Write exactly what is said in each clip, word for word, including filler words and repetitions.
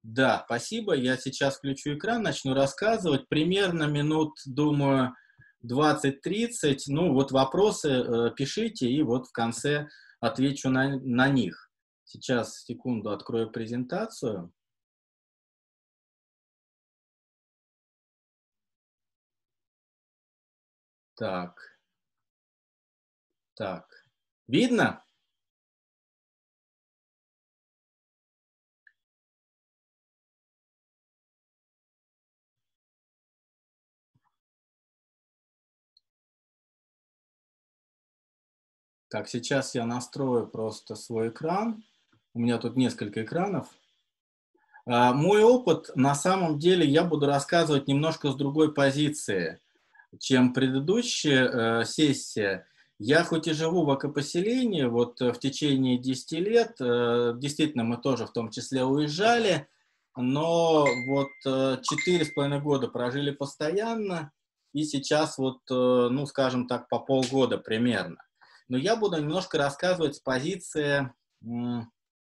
Да, спасибо. Я сейчас включу экран, начну рассказывать. Примерно минут, думаю, двадцать-тридцать. Ну, вот вопросы э, пишите, и вот в конце отвечу на, на них. Сейчас, секунду, открою презентацию. Так, так. Видно? Так, сейчас я настрою просто свой экран. У меня тут несколько экранов. А, Мой опыт, на самом деле, я буду рассказывать немножко с другой позиции, чем предыдущая э, сессия. Я хоть и живу в экопоселении, вот э, в течение десяти лет, э, действительно, мы тоже в том числе уезжали, но вот э, четыре с половиной года прожили постоянно, и сейчас вот, э, ну, скажем так, по полгода примерно. Но я буду немножко рассказывать с позиции, м,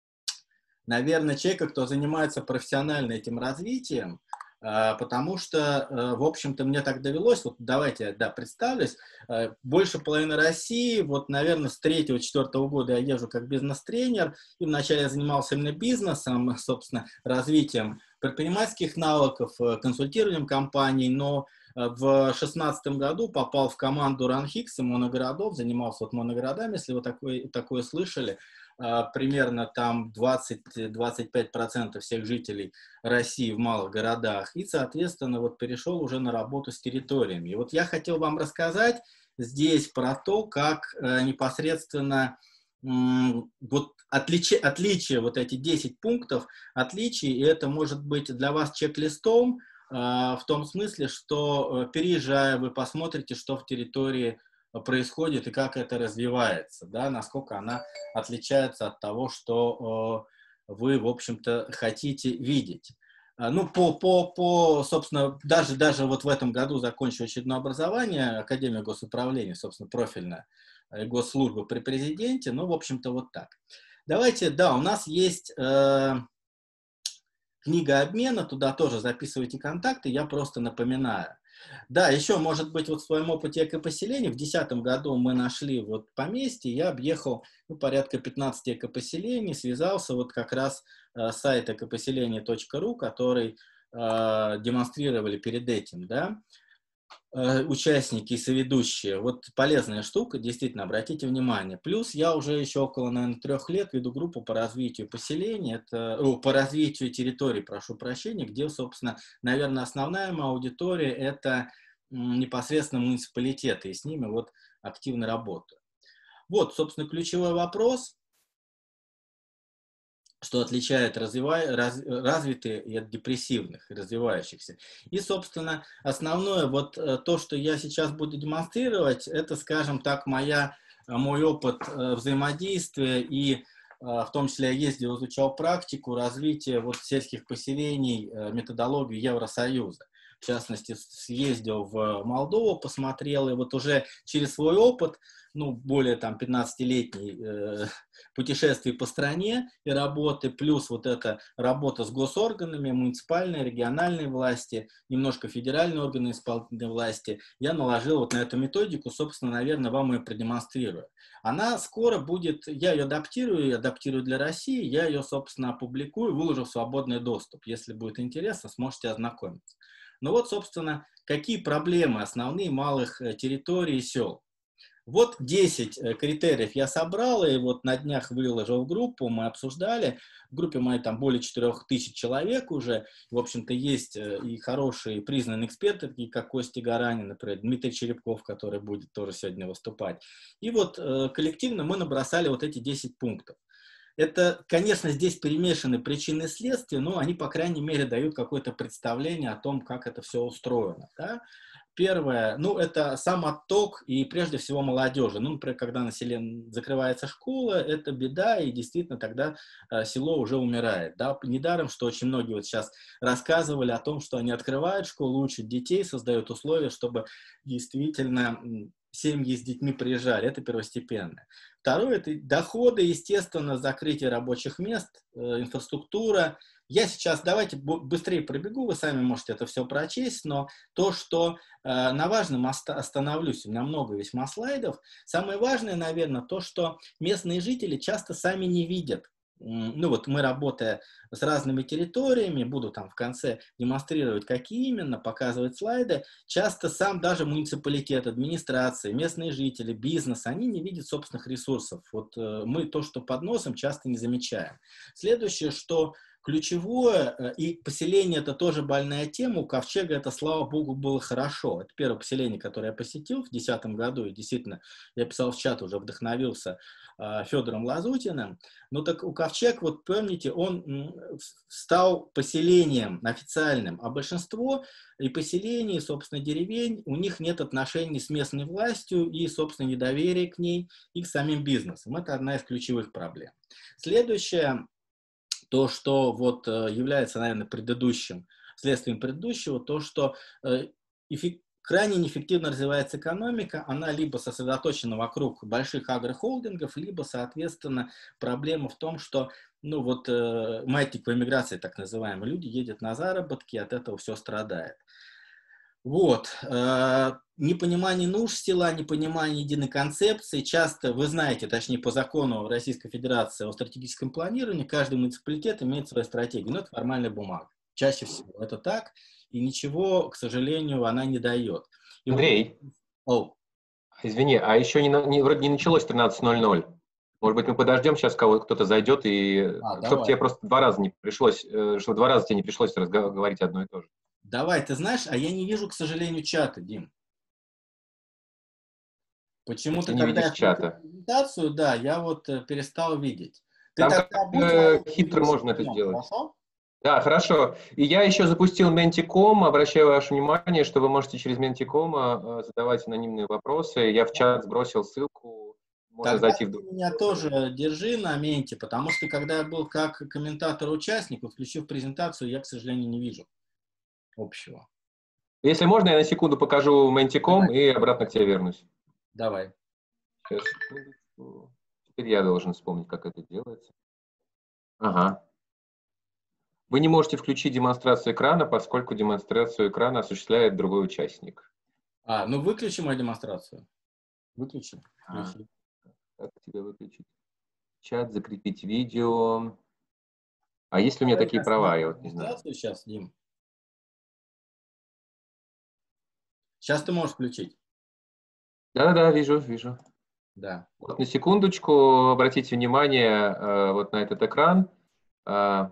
наверное, человека, кто занимается профессионально этим развитием, а, потому что, э, в общем-то, мне так довелось, вот давайте, да, представлюсь, э, больше половины России, вот, наверное, с третьего-четвертого года я езжу как бизнес-тренер, и вначале я занимался именно бизнесом, собственно, развитием предпринимательских навыков, э, консультированием компаний, но э, в шестнадцатом году попал в команду РАНХИКС и моногородов, занимался вот моногородами, если вы такое, такое слышали. А, примерно там двадцать-двадцать пять процентов всех жителей России в малых городах, и, соответственно, вот перешел уже на работу с территориями. И вот я хотел вам рассказать здесь про то, как э, непосредственно м, вот отличие, отличие, вот эти десять пунктов отличий, и это может быть для вас чек-листом, э, в том смысле, что э, переезжая, вы посмотрите, что в территории происходит и как это развивается, да, насколько она отличается от того, что э, вы, в общем-то, хотите видеть. А, Ну, по, по, по, собственно, даже, даже вот в этом году закончил очередное образование, Академия госуправления, собственно, профильная э, госслужба при президенте, ну, в общем-то, вот так. Давайте, да, у нас есть э, книга обмена, туда тоже записывайте контакты, я просто напоминаю. Да, еще, может быть, вот в своем опыте экопоселений, в две тысячи десятом году мы нашли вот поместье, я объехал ну, порядка пятнадцати экопоселений, связался вот как раз э, с сайт экопоселение точка ру, который э, демонстрировали перед этим, да, э, участники и соведущие. Вот полезная штука, действительно, обратите внимание. Плюс я уже еще около, наверное, трех лет веду группу по развитию поселений, это, о, по развитию территорий, прошу прощения, где, собственно, наверное, основная моя аудитория – это м, непосредственно муниципалитеты, и с ними вот активно работаю. Вот, собственно, ключевой вопрос, что отличает развивай, раз, развитые и от депрессивных, развивающихся. И, собственно, основное, вот э, то, что я сейчас буду демонстрировать, это, скажем так, моя, э, мой опыт э, взаимодействия и э, в том числе я ездил, изучал практику развития вот сельских поселений, э, методологию Евросоюза. В частности, съездил в Молдову, посмотрел, и вот уже через свой опыт, ну, более там пятнадцатилетний э, путешествий по стране и работы, плюс вот эта работа с госорганами, муниципальные, региональные власти, немножко федеральные органы исполнительной власти, я наложил вот на эту методику, собственно, наверное, вам ее продемонстрирую. Она скоро будет, я ее адаптирую, адаптирую для России, я ее, собственно, опубликую, выложу в свободный доступ. Если будет интересно, сможете ознакомиться. Ну вот, собственно, какие проблемы основные малых территорий и сел. Вот десять критериев я собрал, и вот на днях выложил в группу, мы обсуждали. В группе моей там более четырех тысяч человек уже. В общем-то, есть и хорошие признанные эксперты, такие как Костя Гаранин, например, Дмитрий Черепков, который будет тоже сегодня выступать. И вот коллективно мы набросали вот эти десять пунктов. Это, конечно, здесь перемешаны причины и следствия, но они, по крайней мере, дают какое-то представление о том, как это все устроено. Да? Первое, ну, это сам отток и, прежде всего, молодежи. Ну, например, когда на селе закрывается школа, это беда, и действительно тогда э, село уже умирает. Да? Недаром, что очень многие вот сейчас рассказывали о том, что они открывают школу, учат детей, создают условия, чтобы действительно семьи с детьми приезжали. Это первостепенно. Второе – это доходы, естественно, закрытие рабочих мест, э, инфраструктура, Я сейчас, давайте быстрее пробегу, вы сами можете это все прочесть, но то, что э, на важном оста остановлюсь, у меня много весьма слайдов, самое важное, наверное, то, что местные жители часто сами не видят. Ну вот мы, работая с разными территориями, буду там в конце демонстрировать, какие именно, показывать слайды, часто сам даже муниципалитет, администрация, местные жители, бизнес, они не видят собственных ресурсов. Вот э, мы то, что под носом, часто не замечаем. Следующее, что ключевое, и поселение — это тоже больная тема, у Ковчега это, слава богу, было хорошо. Это первое поселение, которое я посетил в две тысячи десятом году, и действительно, я писал в чат, уже вдохновился э, Федором Лазутиным. Ну так у Ковчег, вот помните, он стал поселением официальным, а большинство и поселений, собственно, деревень, у них нет отношений с местной властью и, собственно, недоверия к ней и к самим бизнесам. Это одна из ключевых проблем. Следующее, то, что вот является, наверное, предыдущим, следствием предыдущего, то, что э, эффект, крайне неэффективно развивается экономика, она либо сосредоточена вокруг больших агрохолдингов, либо, соответственно, проблема в том, что, ну вот, э, маятниковая миграция, так называемая, люди едут на заработки, от этого все страдает. Вот, э, непонимание нужд села, непонимание единой концепции, часто, вы знаете, точнее по закону Российской Федерации о стратегическом планировании, каждый муниципалитет имеет свою стратегию, но это формальная бумага, чаще всего это так, и ничего, к сожалению, она не дает. И Андрей, вот... oh. извини, а еще не, не, вроде не началось тринадцать ноль ноль. Может быть, мы подождем сейчас, кого кто-то зайдет, и а, чтобы давай. тебе просто два раза не пришлось, чтобы два раза тебе не пришлось говорить одно и то же. Давай, ты знаешь, а я не вижу, к сожалению, чата, Дим. Почему-то, не когда видишь я чата. презентацию, да, я вот э, перестал видеть. Ты Там тогда как будь э, моим хитро можно это ведущим, сделать. хорошо? Да, хорошо. И я еще запустил Mentikom. Обращаю ваше внимание, что вы можете через Mentikom задавать анонимные вопросы. Я в чат сбросил ссылку. Можно Тогда зайти в... ты меня тоже держи на менте, потому что когда я был как комментатор-участник, включив презентацию, я, к сожалению, не вижу общего. Если можно, я на секунду покажу Mentikom Давай. и обратно к тебе вернусь. Давай. Сейчас, секундочку. Теперь я должен вспомнить, как это делается. Ага. Вы не можете включить демонстрацию экрана, поскольку демонстрацию экрана осуществляет другой участник. А, ну выключи мою демонстрацию. Выключи. А, как тебя выключить? Чат, закрепить видео. А есть ли у меня такие права? Я вот не знаю. Сейчас, Дим. Сейчас ты можешь включить. Да-да, вижу, вижу. Да. Вот на секундочку обратите внимание э, вот на этот экран. Э,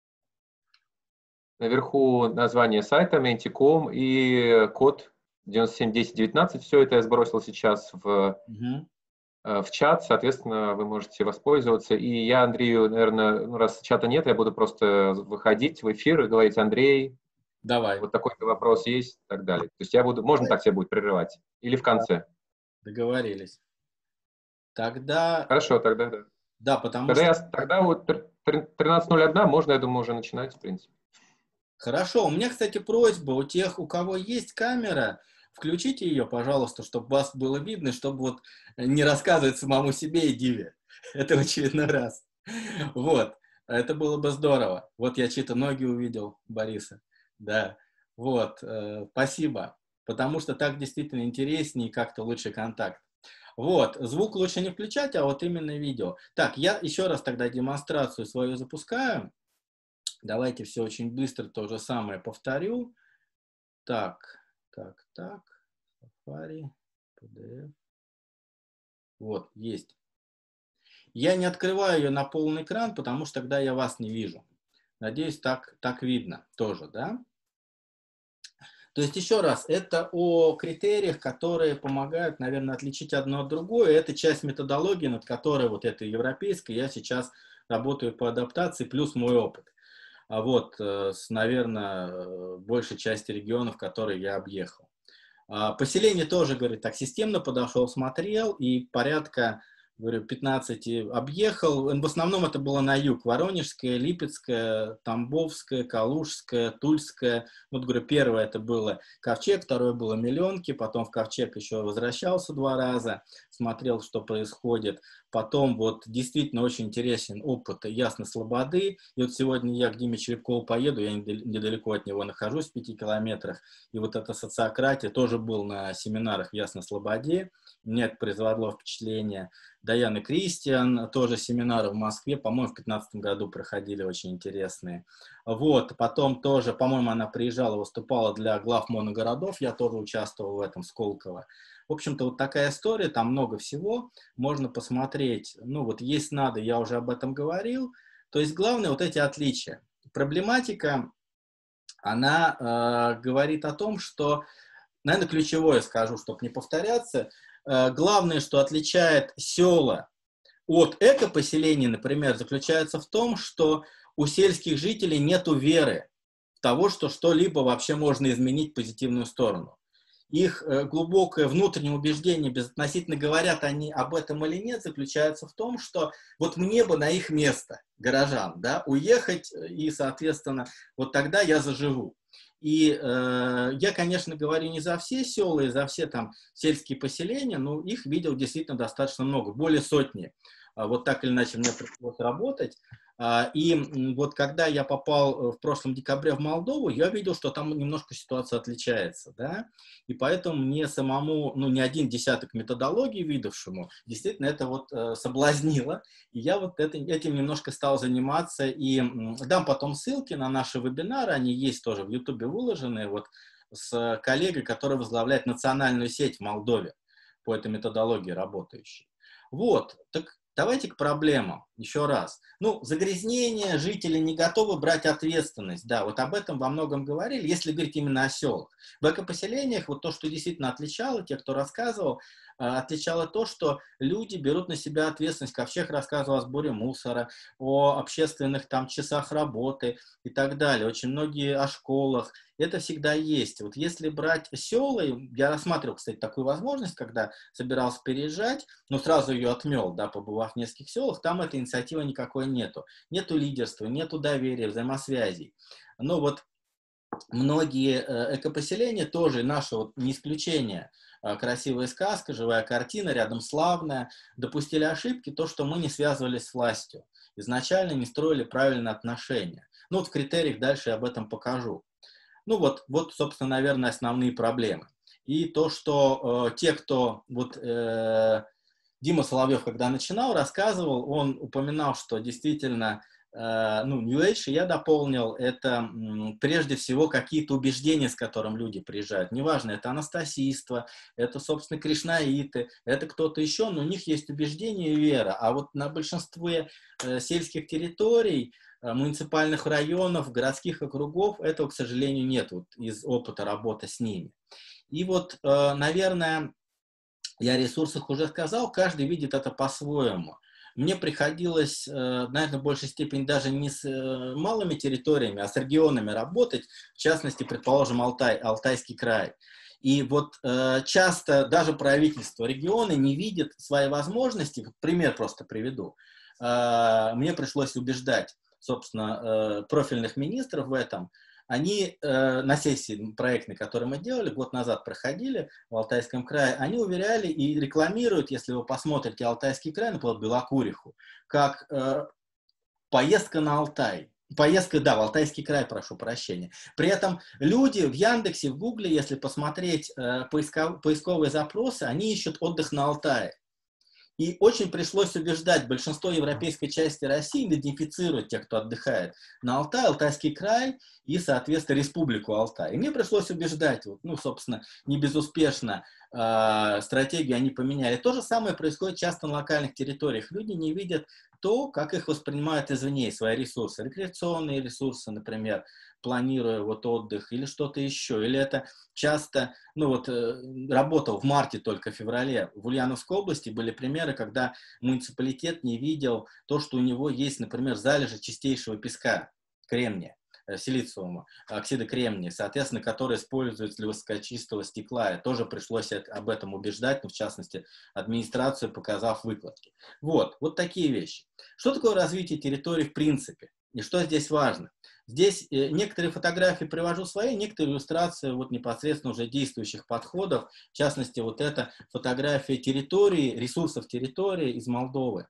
наверху название сайта Mentikom и код девяносто семь десять девятнадцать. Все это я сбросил сейчас в, Угу. э, в чат. Соответственно, вы можете воспользоваться. И я Андрею, наверное, ну, раз чата нет, я буду просто выходить в эфир и говорить: Андрей, давай. Вот такой-то вопрос есть и так далее. То есть я буду, можно так себя будет прерывать? Или в конце? Договорились. Тогда... Хорошо, тогда да. Да, потому тогда что... Я, тогда вот тринадцать ноль один можно, я думаю, уже начинать, в принципе. Хорошо. У меня, кстати, просьба у тех, у кого есть камера, включите ее, пожалуйста, чтобы вас было видно, чтобы вот не рассказывать самому себе и Диве. Это в очередной раз. Вот. Это было бы здорово. Вот я чьи-то ноги увидел Бориса. Да. Вот. Спасибо. Потому что так действительно интереснее и как-то лучше контакт. Вот. Звук лучше не включать, а вот именно видео. Так, я еще раз тогда демонстрацию свою запускаю. Давайте все очень быстро то же самое повторю. Так, так, так. Safari, пи ди эф. Вот, есть. Я не открываю ее на полный экран, потому что тогда я вас не вижу. Надеюсь, так, так видно тоже, да? То есть, еще раз, это о критериях, которые помогают, наверное, отличить одно от другого. Это часть методологии, над которой вот этой европейской я сейчас работаю по адаптации, плюс мой опыт. А вот, с, наверное, большей части регионов, которые я объехал. Поселение тоже, говорит, так системно подошел, смотрел, и порядка говорю, пятнадцать объехал. В основном это было на юг. Воронежская, Липецкая, Тамбовская, Калужская, Тульская. Вот, говорю, первое это было Ковчег, второе было Миллионки. Потом в Ковчег еще возвращался два раза, смотрел, что происходит. Потом вот действительно очень интересен опыт Ясной Слободы. И вот сегодня я к Диме Черепкову поеду, я недалеко от него нахожусь, в пяти километрах. И вот эта социократия, тоже был на семинарах в Ясной Слободе. Мне это произвело впечатление. Даяна Кристиан, тоже семинары в Москве, по-моему, в две тысячи пятнадцатом году проходили очень интересные. Вот, потом тоже, по-моему, она приезжала, выступала для глав моногородов, я тоже участвовал в этом, Сколково. В общем-то, вот такая история, там много всего, можно посмотреть. Ну, вот есть надо, я уже об этом говорил. То есть, главное, вот эти отличия. Проблематика, она э, говорит о том, что, наверное, ключевое скажу, чтобы не повторяться, главное, что отличает села от экопоселений, например, заключается в том, что у сельских жителей нет веры в того, что что-либо вообще можно изменить в позитивную сторону. Их глубокое внутреннее убеждение, безотносительно говорят они об этом или нет, заключается в том, что вот мне бы на их место, горожан, да, уехать, и, соответственно, вот тогда я заживу. И э, я, конечно, говорю не за все села и за все там сельские поселения, но их видел действительно достаточно много, более сотни. Вот так или иначе мне пришлось работать. И вот когда я попал в прошлом декабре в Молдову, я видел, что там немножко ситуация отличается, да, и поэтому мне самому, ну, не один десяток методологий видавшему, действительно это вот э, соблазнило, и я вот это, этим немножко стал заниматься, и дам потом ссылки на наши вебинары, они есть тоже в Ютубе выложены, вот с коллегой, который возглавляет национальную сеть в Молдове по этой методологии работающей. Вот, так давайте к проблемам, еще раз. Ну, загрязнение, жители не готовы брать ответственность, да, вот об этом во многом говорили, если говорить именно о селах. В экопоселениях вот то, что действительно отличало, те, кто рассказывал, отличало то, что люди берут на себя ответственность. Ковчег рассказывал о сборе мусора, о общественных там часах работы и так далее. Очень многие о школах. Это всегда есть. Вот если брать села, я рассматривал, кстати, такую возможность, когда собирался переезжать, но сразу ее отмел, да, побывав в нескольких селах, там этой инициативы никакой нету. Нету лидерства, нету доверия, взаимосвязей. Но вот многие экопоселения тоже, наши вот не исключение, красивая сказка, живая картина, рядом славная, допустили ошибки, то, что мы не связывались с властью. Изначально не строили правильные отношения. Ну вот в критериях дальше я об этом покажу. Ну вот, вот, собственно, наверное, основные проблемы. И то, что э, те, кто, вот э, Дима Соловьев, когда начинал, рассказывал, он упоминал, что действительно, э, ну, New Age, я дополнил, это м, прежде всего какие-то убеждения, с которым люди приезжают. Неважно, это анастасийство, это, собственно, кришнаиты, это кто-то еще, но у них есть убеждения и вера. А вот на большинстве э, сельских территорий, муниципальных районов, городских округов, этого, к сожалению, нет вот, из опыта работы с ними. И вот, наверное, я о ресурсах уже сказал, каждый видит это по-своему. Мне приходилось, наверное, в большей степени даже не с малыми территориями, а с регионами работать, в частности, предположим, Алтай, Алтайский край. И вот часто даже правительство региона не видит свои возможности. Вот пример просто приведу. Мне пришлось убеждать, собственно, профильных министров в этом. Они на сессии проектной, которую мы делали, год назад проходили в Алтайском крае, они уверяли и рекламируют, если вы посмотрите Алтайский край, например, Белокуриху, как поездка на Алтай. Поездка, да, в Алтайский край, прошу прощения. При этом люди в Яндексе, в Гугле, если посмотреть поисков, поисковые запросы, они ищут отдых на Алтае. И очень пришлось убеждать большинство европейской части России идентифицировать тех, кто отдыхает на Алтай, Алтайский край и, соответственно, Республику Алтай. И мне пришлось убеждать, вот, ну, собственно, не безуспешно, э, стратегию они поменяли. То же самое происходит часто на локальных территориях. Люди не видят то, как их воспринимают извне, свои ресурсы, рекреационные ресурсы, например, планируя вот отдых или что-то еще. Или это часто, ну вот, э, работал в марте, только в феврале в Ульяновской области были примеры, когда муниципалитет не видел то, что у него есть, например, залежи чистейшего песка, кремния. силициума, оксида кремния, соответственно, который используется для высокочистого стекла. И тоже пришлось об этом убеждать, ну, в частности, администрацию, показав выкладки. Вот, вот такие вещи. Что такое развитие территории в принципе? И что здесь важно? Здесь некоторые фотографии привожу свои, некоторые иллюстрации вот непосредственно уже действующих подходов. В частности, вот эта фотография территории, ресурсов территории из Молдовы.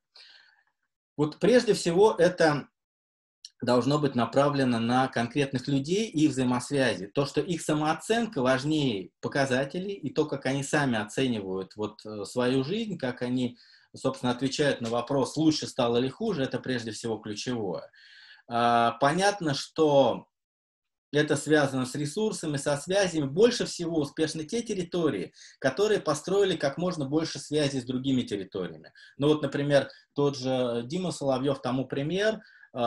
Вот прежде всего это должно быть направлено на конкретных людей и взаимосвязи. То, что их самооценка важнее показателей, и то, как они сами оценивают вот свою жизнь, как они, собственно, отвечают на вопрос, лучше стало или хуже, это прежде всего ключевое. Понятно, что это связано с ресурсами, со связями. Больше всего успешны те территории, которые построили как можно больше связей с другими территориями. Ну вот, например, тот же Дима Соловьев тому пример.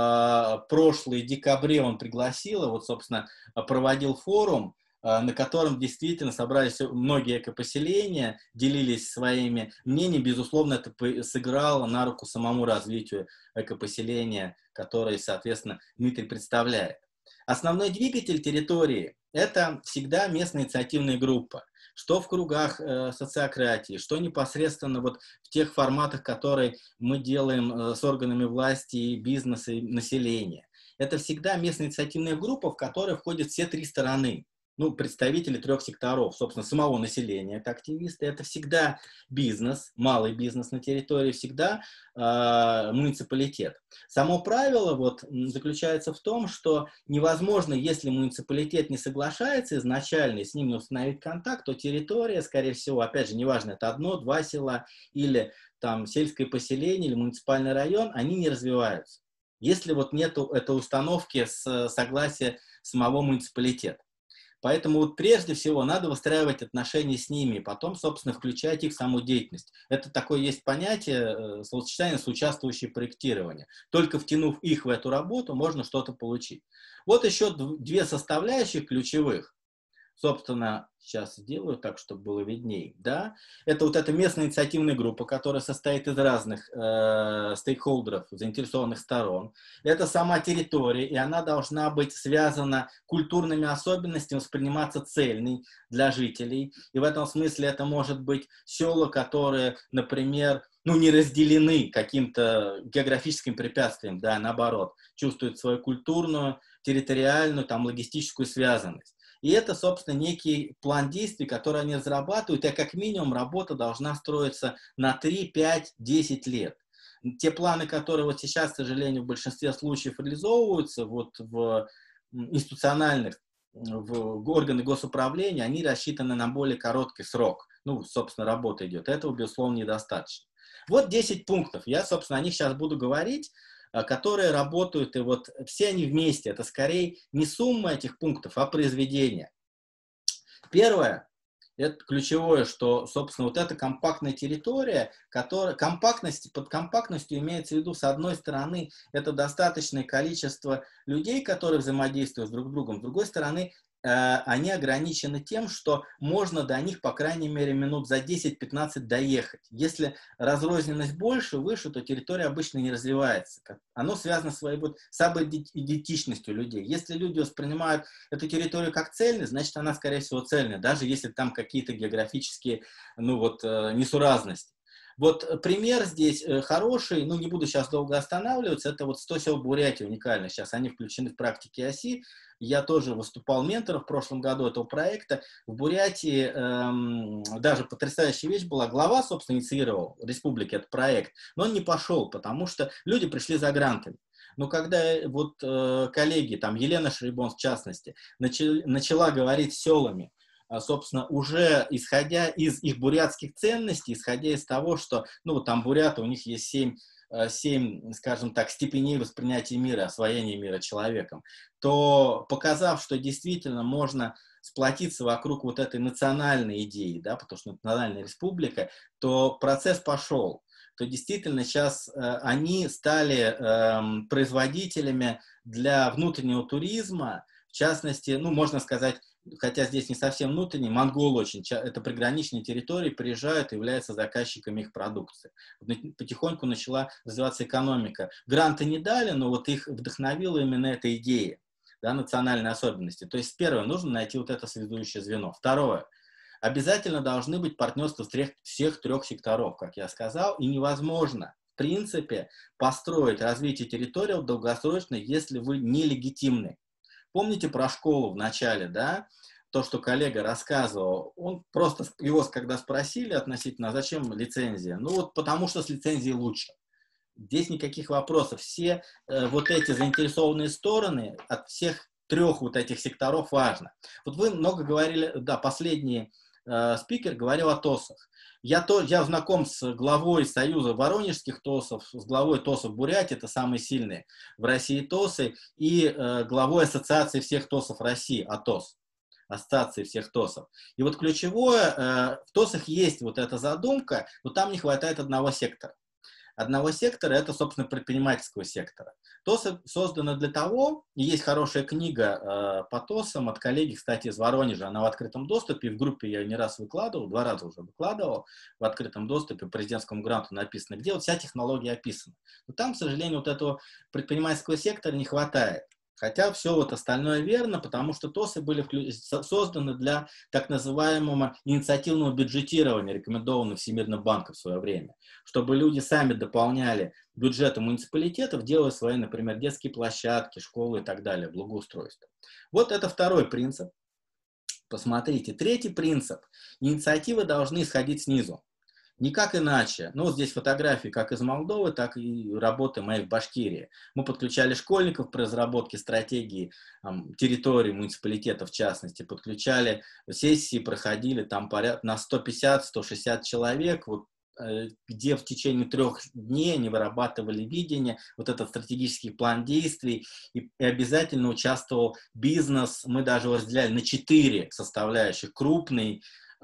В прошлой декабре он пригласил, и вот, собственно, проводил форум, на котором действительно собрались многие экопоселения, делились своими мнениями. Безусловно, это сыграло на руку самому развитию экопоселения, которое, соответственно, Дмитрий представляет. Основной двигатель территории – это всегда местная инициативная группа. Что в кругах э, социократии, что непосредственно вот в тех форматах, которые мы делаем э, с органами власти, бизнеса и населения. Это всегда местная инициативная группа, в которой входят все три стороны. Ну, представители трех секторов, собственно, самого населения, это активисты, это всегда бизнес, малый бизнес на территории, всегда э, муниципалитет. Само правило вот, заключается в том, что невозможно, если муниципалитет не соглашается изначально и с ними установить контакт, то территория, скорее всего, опять же, неважно, это одно, два села или там сельское поселение или муниципальный район, они не развиваются, если вот нет этой установки с согласия самого муниципалитета. Поэтому вот прежде всего надо выстраивать отношения с ними, потом, собственно, включать их в саму деятельность. Это такое есть понятие, словосочетание соучаствующее проектирование. Только втянув их в эту работу, можно что-то получить. Вот еще две составляющих ключевых. Собственно, сейчас сделаю так, чтобы было видней. Да? Это вот эта местная инициативная группа, которая состоит из разных э, стейкхолдеров, заинтересованных сторон. Это сама территория, и она должна быть связана культурными особенностями, восприниматься цельной для жителей. И в этом смысле это может быть села, которые, например, ну, не разделены каким-то географическим препятствием, да, наоборот, чувствуют свою культурную, территориальную, там, логистическую связанность. И это, собственно, некий план действий, который они разрабатывают, и как минимум работа должна строиться на три, пять, десять лет. Те планы, которые вот сейчас, к сожалению, в большинстве случаев реализовываются вот в институциональных, в органы госуправления, они рассчитаны на более короткий срок. Ну, собственно, работа идет. Этого, безусловно, недостаточно. Вот десять пунктов. Я, собственно, о них сейчас буду говорить, которые работают, и вот все они вместе. Это скорее не сумма этих пунктов, а произведение. Первое, это ключевое, что, собственно, вот эта компактная территория, которая, компактность, под компактностью имеется в виду, с одной стороны, это достаточное количество людей, которые взаимодействуют друг с другом, с другой стороны, они ограничены тем, что можно до них, по крайней мере, минут за десять-пятнадцать доехать. Если разрозненность больше, выше, то территория обычно не развивается. Оно связано с своей вот, самоидентичностью людей. Если люди воспринимают эту территорию как цельную, значит, она, скорее всего, цельная, даже если там какие-то географические, ну, вот, несуразности. Вот пример здесь хороший, ну не буду сейчас долго останавливаться, это вот сто сел Бурятии уникально, сейчас они включены в практике ОСИ. Я тоже выступал ментором в прошлом году этого проекта. В Бурятии эм, даже потрясающая вещь была, глава, собственно, инициировал республики этот проект, но он не пошел, потому что люди пришли за грантами. Но когда вот э, коллеги, там Елена Шрибон в частности, начали, начала говорить с селами, собственно, уже исходя из их бурятских ценностей, исходя из того, что, ну, вот там буряты, у них есть семь, семь, скажем так, степеней воспринятия мира, освоения мира человеком, то, показав, что действительно можно сплотиться вокруг вот этой национальной идеи, да, потому что национальная республика, то процесс пошел. То действительно сейчас э, они стали э, производителями для внутреннего туризма, в частности, ну, можно сказать, хотя здесь не совсем внутренний, монголы очень, это приграничные территории, приезжают и являются заказчиками их продукции. Потихоньку начала развиваться экономика. Гранты не дали, но вот их вдохновила именно эта идея. да, национальные особенности. То есть, первое, нужно найти вот это связующее звено. Второе, обязательно должны быть партнерства всех, всех трех секторов, как я сказал, и невозможно, в принципе, построить развитие территории долгосрочно, если вы нелегитимны. Помните про школу в начале, да? То, что коллега рассказывал, он просто, его когда спросили относительно, а зачем лицензия? Ну вот потому что с лицензией лучше. Здесь никаких вопросов. Все э, вот эти заинтересованные стороны от всех трех вот этих секторов важно. Вот вы много говорили, да, последний э, спикер говорил о ТОСах. Я, то, я знаком с главой Союза воронежских ТОСов, с главой ТОСов Бурятии, это самые сильные в России ТОСы, и э, главой Ассоциации всех ТОСов России, АТОС. Ассоциации всех ТОСов. И вот ключевое, э, в ТОСах есть вот эта задумка, но там не хватает одного сектора. Одного сектора, это, собственно, предпринимательского сектора. ТОСы созданы для того, и есть хорошая книга э, по ТОСам от коллеги, кстати, из Воронежа, она в открытом доступе, в группе я ее не раз выкладывал, два раза уже выкладывал, в открытом доступе, по президентскому гранту написано, где вот вся технология описана. Но там, к сожалению, вот этого предпринимательского сектора не хватает. Хотя все вот остальное верно, потому что ТОСы были созданы для так называемого инициативного бюджетирования, рекомендованного Всемирным банком в свое время, чтобы люди сами дополняли бюджеты муниципалитетов, делая свои, например, детские площадки, школы и так далее, благоустройство. Вот это второй принцип. Посмотрите. Третий принцип. Инициативы должны исходить снизу. Никак иначе. Ну, вот здесь фотографии как из Молдовы, так и работы моей в Башкирии. Мы подключали школьников при разработке стратегии там, территории муниципалитета, в частности. Подключали сессии, проходили там порядка на сто пятьдесят — сто шестьдесят человек, вот, э, где в течение трех дней они вырабатывали видение, вот этот стратегический план действий, и, и обязательно участвовал бизнес. Мы даже его разделяли на четыре составляющих. Крупный,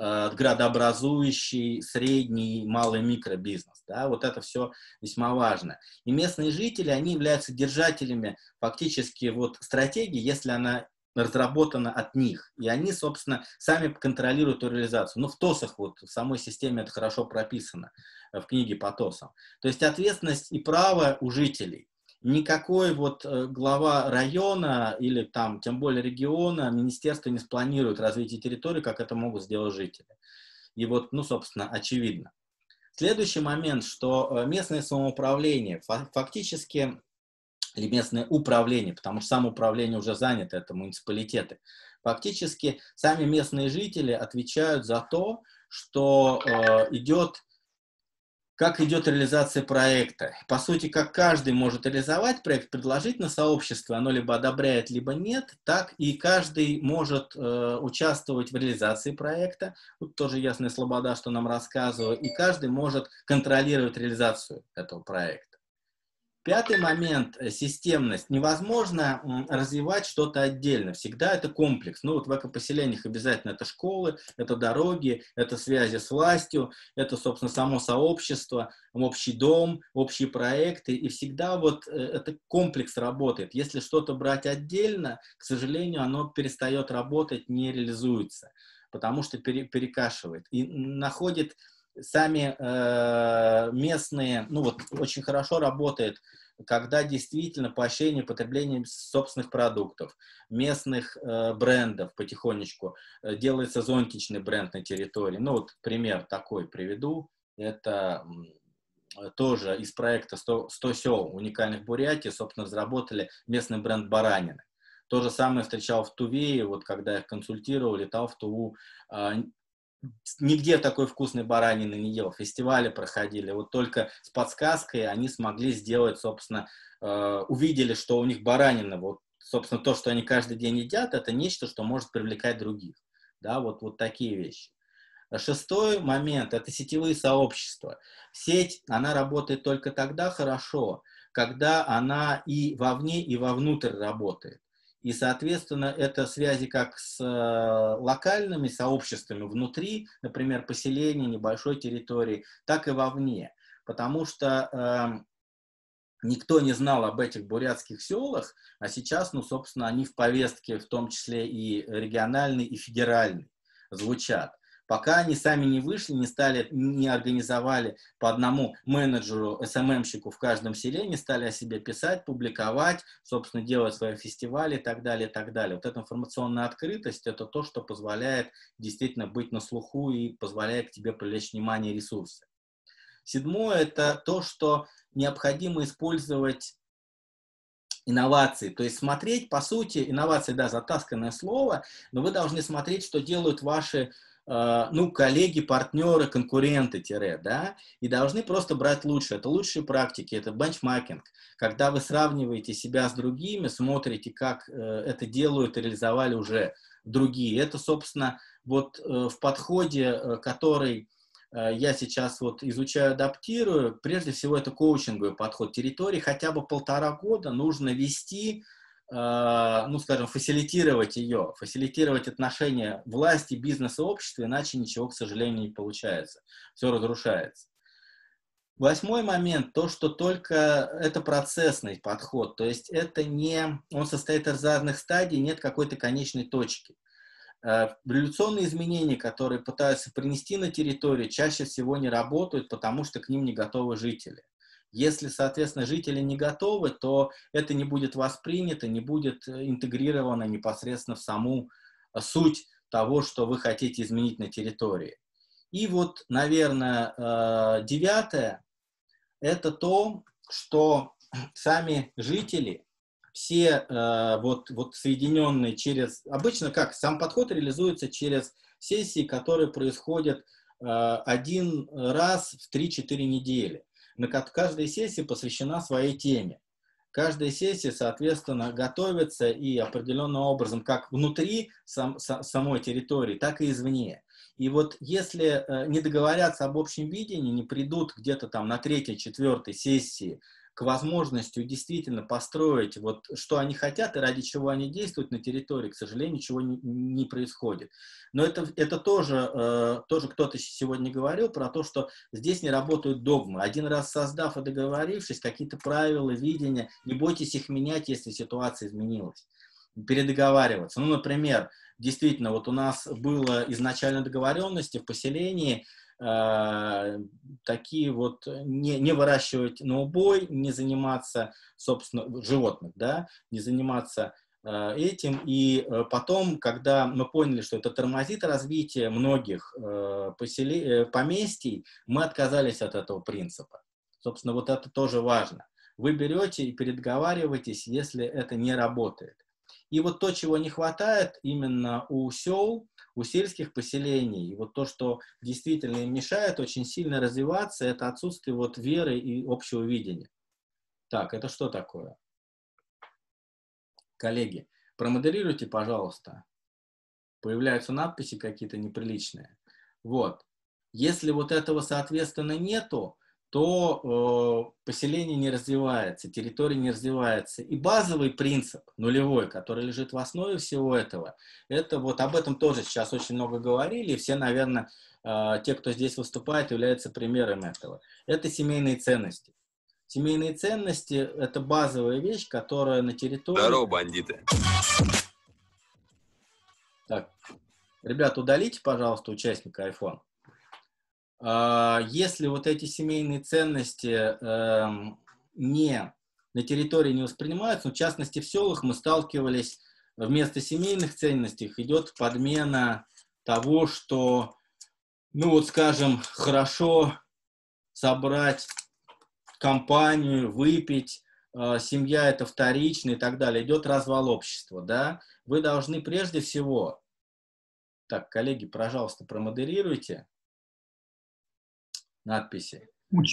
градообразующий, средний, малый микробизнес. Да, вот это все весьма важно. И местные жители, они являются держателями фактически вот стратегии, если она разработана от них. И они, собственно, сами контролируют эту реализацию. Ну, в ТОСах, вот, в самой системе это хорошо прописано, в книге по ТОСам. То есть ответственность и право у жителей. Никакой вот глава района или там, тем более региона, министерство не спланирует развитие территории, как это могут сделать жители. И вот, ну, собственно, очевидно. Следующий момент, что местное самоуправление фактически, или местное управление, потому что самоуправление уже занято, это муниципалитеты, фактически сами местные жители отвечают за то, что э, идет как идет реализация проекта. По сути, как каждый может реализовать проект, предложить на сообщество, оно либо одобряет, либо нет, так и каждый может э, участвовать в реализации проекта. Тут тоже Ясная Слобода, что нам рассказывают, и каждый может контролировать реализацию этого проекта. Пятый момент – системность. Невозможно развивать что-то отдельно. Всегда это комплекс. Ну вот в экопоселениях обязательно это школы, это дороги, это связи с властью, это, собственно, само сообщество, общий дом, общие проекты. И всегда вот этот комплекс работает. Если что-то брать отдельно, к сожалению, оно перестает работать, не реализуется, потому что перекашивает. И находит... Сами э, местные, ну вот очень хорошо работает, когда действительно поощрение потребления собственных продуктов, местных э, брендов потихонечку, э, делается зонтичный бренд на территории. Ну вот пример такой приведу, это э, тоже из проекта сто сел уникальных Бурятии, собственно, разработали местный бренд баранины. То же самое встречал в Туве, вот когда я консультировал, летал в Туву, э, нигде такой вкусной баранины не ел. Фестивали проходили. Вот только с подсказкой они смогли сделать, собственно, э, увидели, что у них баранина, вот, собственно, то, что они каждый день едят, это нечто, что может привлекать других. Да, вот, вот такие вещи. Шестой момент – это сетевые сообщества. Сеть, она работает только тогда хорошо, когда она и вовне, и вовнутрь работает. И, соответственно, это связи как с э, локальными сообществами внутри, например, поселения, небольшой территории, так и вовне. Потому что э, никто не знал об этих бурятских селах, а сейчас, ну, собственно, они в повестке, в том числе и региональной, и федеральной, звучат. Пока они сами не вышли, не стали, не организовали по одному менеджеру, эс эм эм-щику в каждом селе, не стали о себе писать, публиковать, собственно, делать свои фестивали и так далее, и так далее. Вот эта информационная открытость – это то, что позволяет действительно быть на слуху и позволяет к тебе привлечь внимание и ресурсы. Седьмое – это то, что необходимо использовать инновации, то есть смотреть, по сути, инновации, да, затасканное слово, но вы должны смотреть, что делают ваши, э, ну, коллеги, партнеры, конкуренты, тире, да, и должны просто брать лучшее. Это лучшие практики, это бенчмаркинг, когда вы сравниваете себя с другими, смотрите, как э, это делают и реализовали уже другие. Это, собственно, вот э, в подходе, э, который я сейчас вот изучаю, адаптирую, прежде всего это коучинговый подход территории, хотя бы полтора года нужно вести, э, ну, скажем, фасилитировать ее, фасилитировать отношения власти, бизнеса, общества, иначе ничего, к сожалению, не получается, все разрушается. Восьмой момент, то, что только это процессный подход, то есть это не, он состоит из разных стадий, нет какой-то конечной точки. Революционные изменения, которые пытаются принести на территорию, чаще всего не работают, потому что к ним не готовы жители. Если, соответственно, жители не готовы, то это не будет воспринято, не будет интегрировано непосредственно в саму суть того, что вы хотите изменить на территории. И вот, наверное, девятое – это то, что сами жители, все э, вот, вот соединенные через... Обычно как? Сам подход реализуется через сессии, которые происходят э, один раз в три-четыре недели. На каждой сессии посвящена своей теме. Каждая сессия, соответственно, готовится и определенным образом как внутри сам, са, самой территории, так и извне. И вот если э, не договорятся об общем видении, не придут где-то там на третьей, четвертой сессии к возможности действительно построить, вот, что они хотят и ради чего они действуют на территории, к сожалению, ничего не, не происходит. Но это, это тоже, э, тоже кто-то сегодня говорил про то, что здесь не работают догмы. Один раз создав и договорившись, какие-то правила, видения, не бойтесь их менять, если ситуация изменилась. Передоговариваться. Ну, например, действительно, вот у нас было изначально договоренности в поселении, э, такие вот, не, не выращивать на убой, не заниматься, собственно, животных, да, не заниматься э, этим. И э, потом, когда мы поняли, что это тормозит развитие многих э, поселе... поместий, мы отказались от этого принципа. Собственно, вот это тоже важно. Вы берете и передоговариваетесь, если это не работает. И вот то, чего не хватает именно у сел, у сельских поселений, и вот то, что действительно им мешает очень сильно развиваться, это отсутствие вот веры и общего видения. Так, это что такое? Коллеги, промодерируйте, пожалуйста. Появляются надписи какие-то неприличные. Вот. Если вот этого, соответственно, нету, то э, поселение не развивается, территория не развивается. И базовый принцип, нулевой, который лежит в основе всего этого, это вот об этом тоже сейчас очень много говорили, и все, наверное, э, те, кто здесь выступает, являются примером этого. Это семейные ценности. Семейные ценности – это базовая вещь, которая на территории… Здорово, бандиты! Так, ребята, удалите, пожалуйста, участника iPhone. Если вот эти семейные ценности э, не, на территории не воспринимаются, ну, в частности, в селах мы сталкивались, вместо семейных ценностей идет подмена того, что, ну вот скажем, хорошо собрать компанию, выпить, э, семья это вторично и так далее. Идет развал общества, да? Вы должны прежде всего, так, коллеги, пожалуйста, промодерируйте надписи.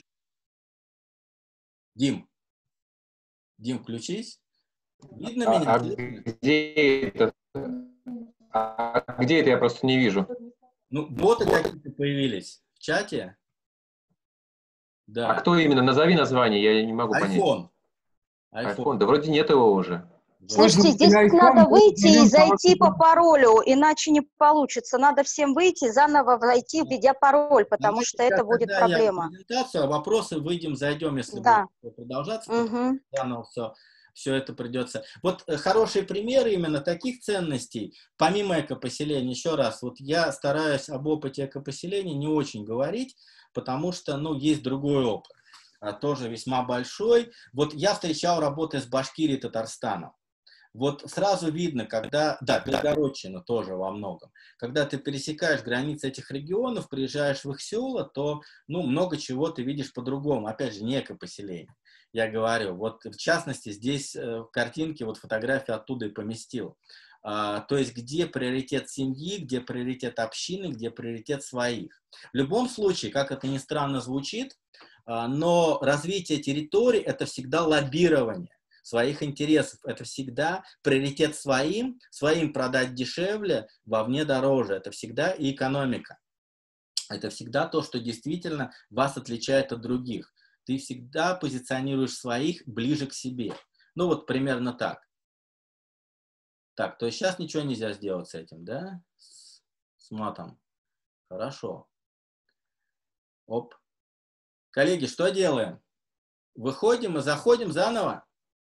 Дим, Дим, включись. Видно а, меня? а, где это? а где это? Я просто не вижу. Ну, боты вот какие-то появились в чате. Да. А кто именно? Назови название, я не могу понять. iPhone. iPhone. iPhone. Да вроде нет его уже. Слушайте, здесь надо выйти и зайти по паролю, иначе не получится. Надо всем выйти, заново войти, введя пароль, потому Давайте что это будет проблема. Презентацию, а вопросы выйдем, зайдем, если да. будет продолжаться. Угу. Заново все. все это придется. Вот хорошие примеры именно таких ценностей, помимо экопоселения, еще раз, вот я стараюсь об опыте экопоселения не очень говорить, потому что, ну, есть другой опыт, а, тоже весьма большой. Вот я встречал работы с Башкирией и Татарстаном. Вот сразу видно, когда, да, Белгородчина тоже во многом, когда ты пересекаешь границы этих регионов, приезжаешь в их села, то, ну, много чего ты видишь по-другому. Опять же, не экопоселение. Я говорю, вот в частности, здесь э, в картинке вот фотографию оттуда и поместил. А, то есть, где приоритет семьи, где приоритет общины, где приоритет своих. В любом случае, как это ни странно звучит, а, но развитие территории – это всегда лоббирование своих интересов. Это всегда приоритет своим, своим продать дешевле, вовне дороже. Это всегда и экономика. Это всегда то, что действительно вас отличает от других. Ты всегда позиционируешь своих ближе к себе. Ну вот примерно так. Так, то есть сейчас ничего нельзя сделать с этим, да? С, с матом. Хорошо. Оп. Коллеги, что делаем? Выходим и заходим заново?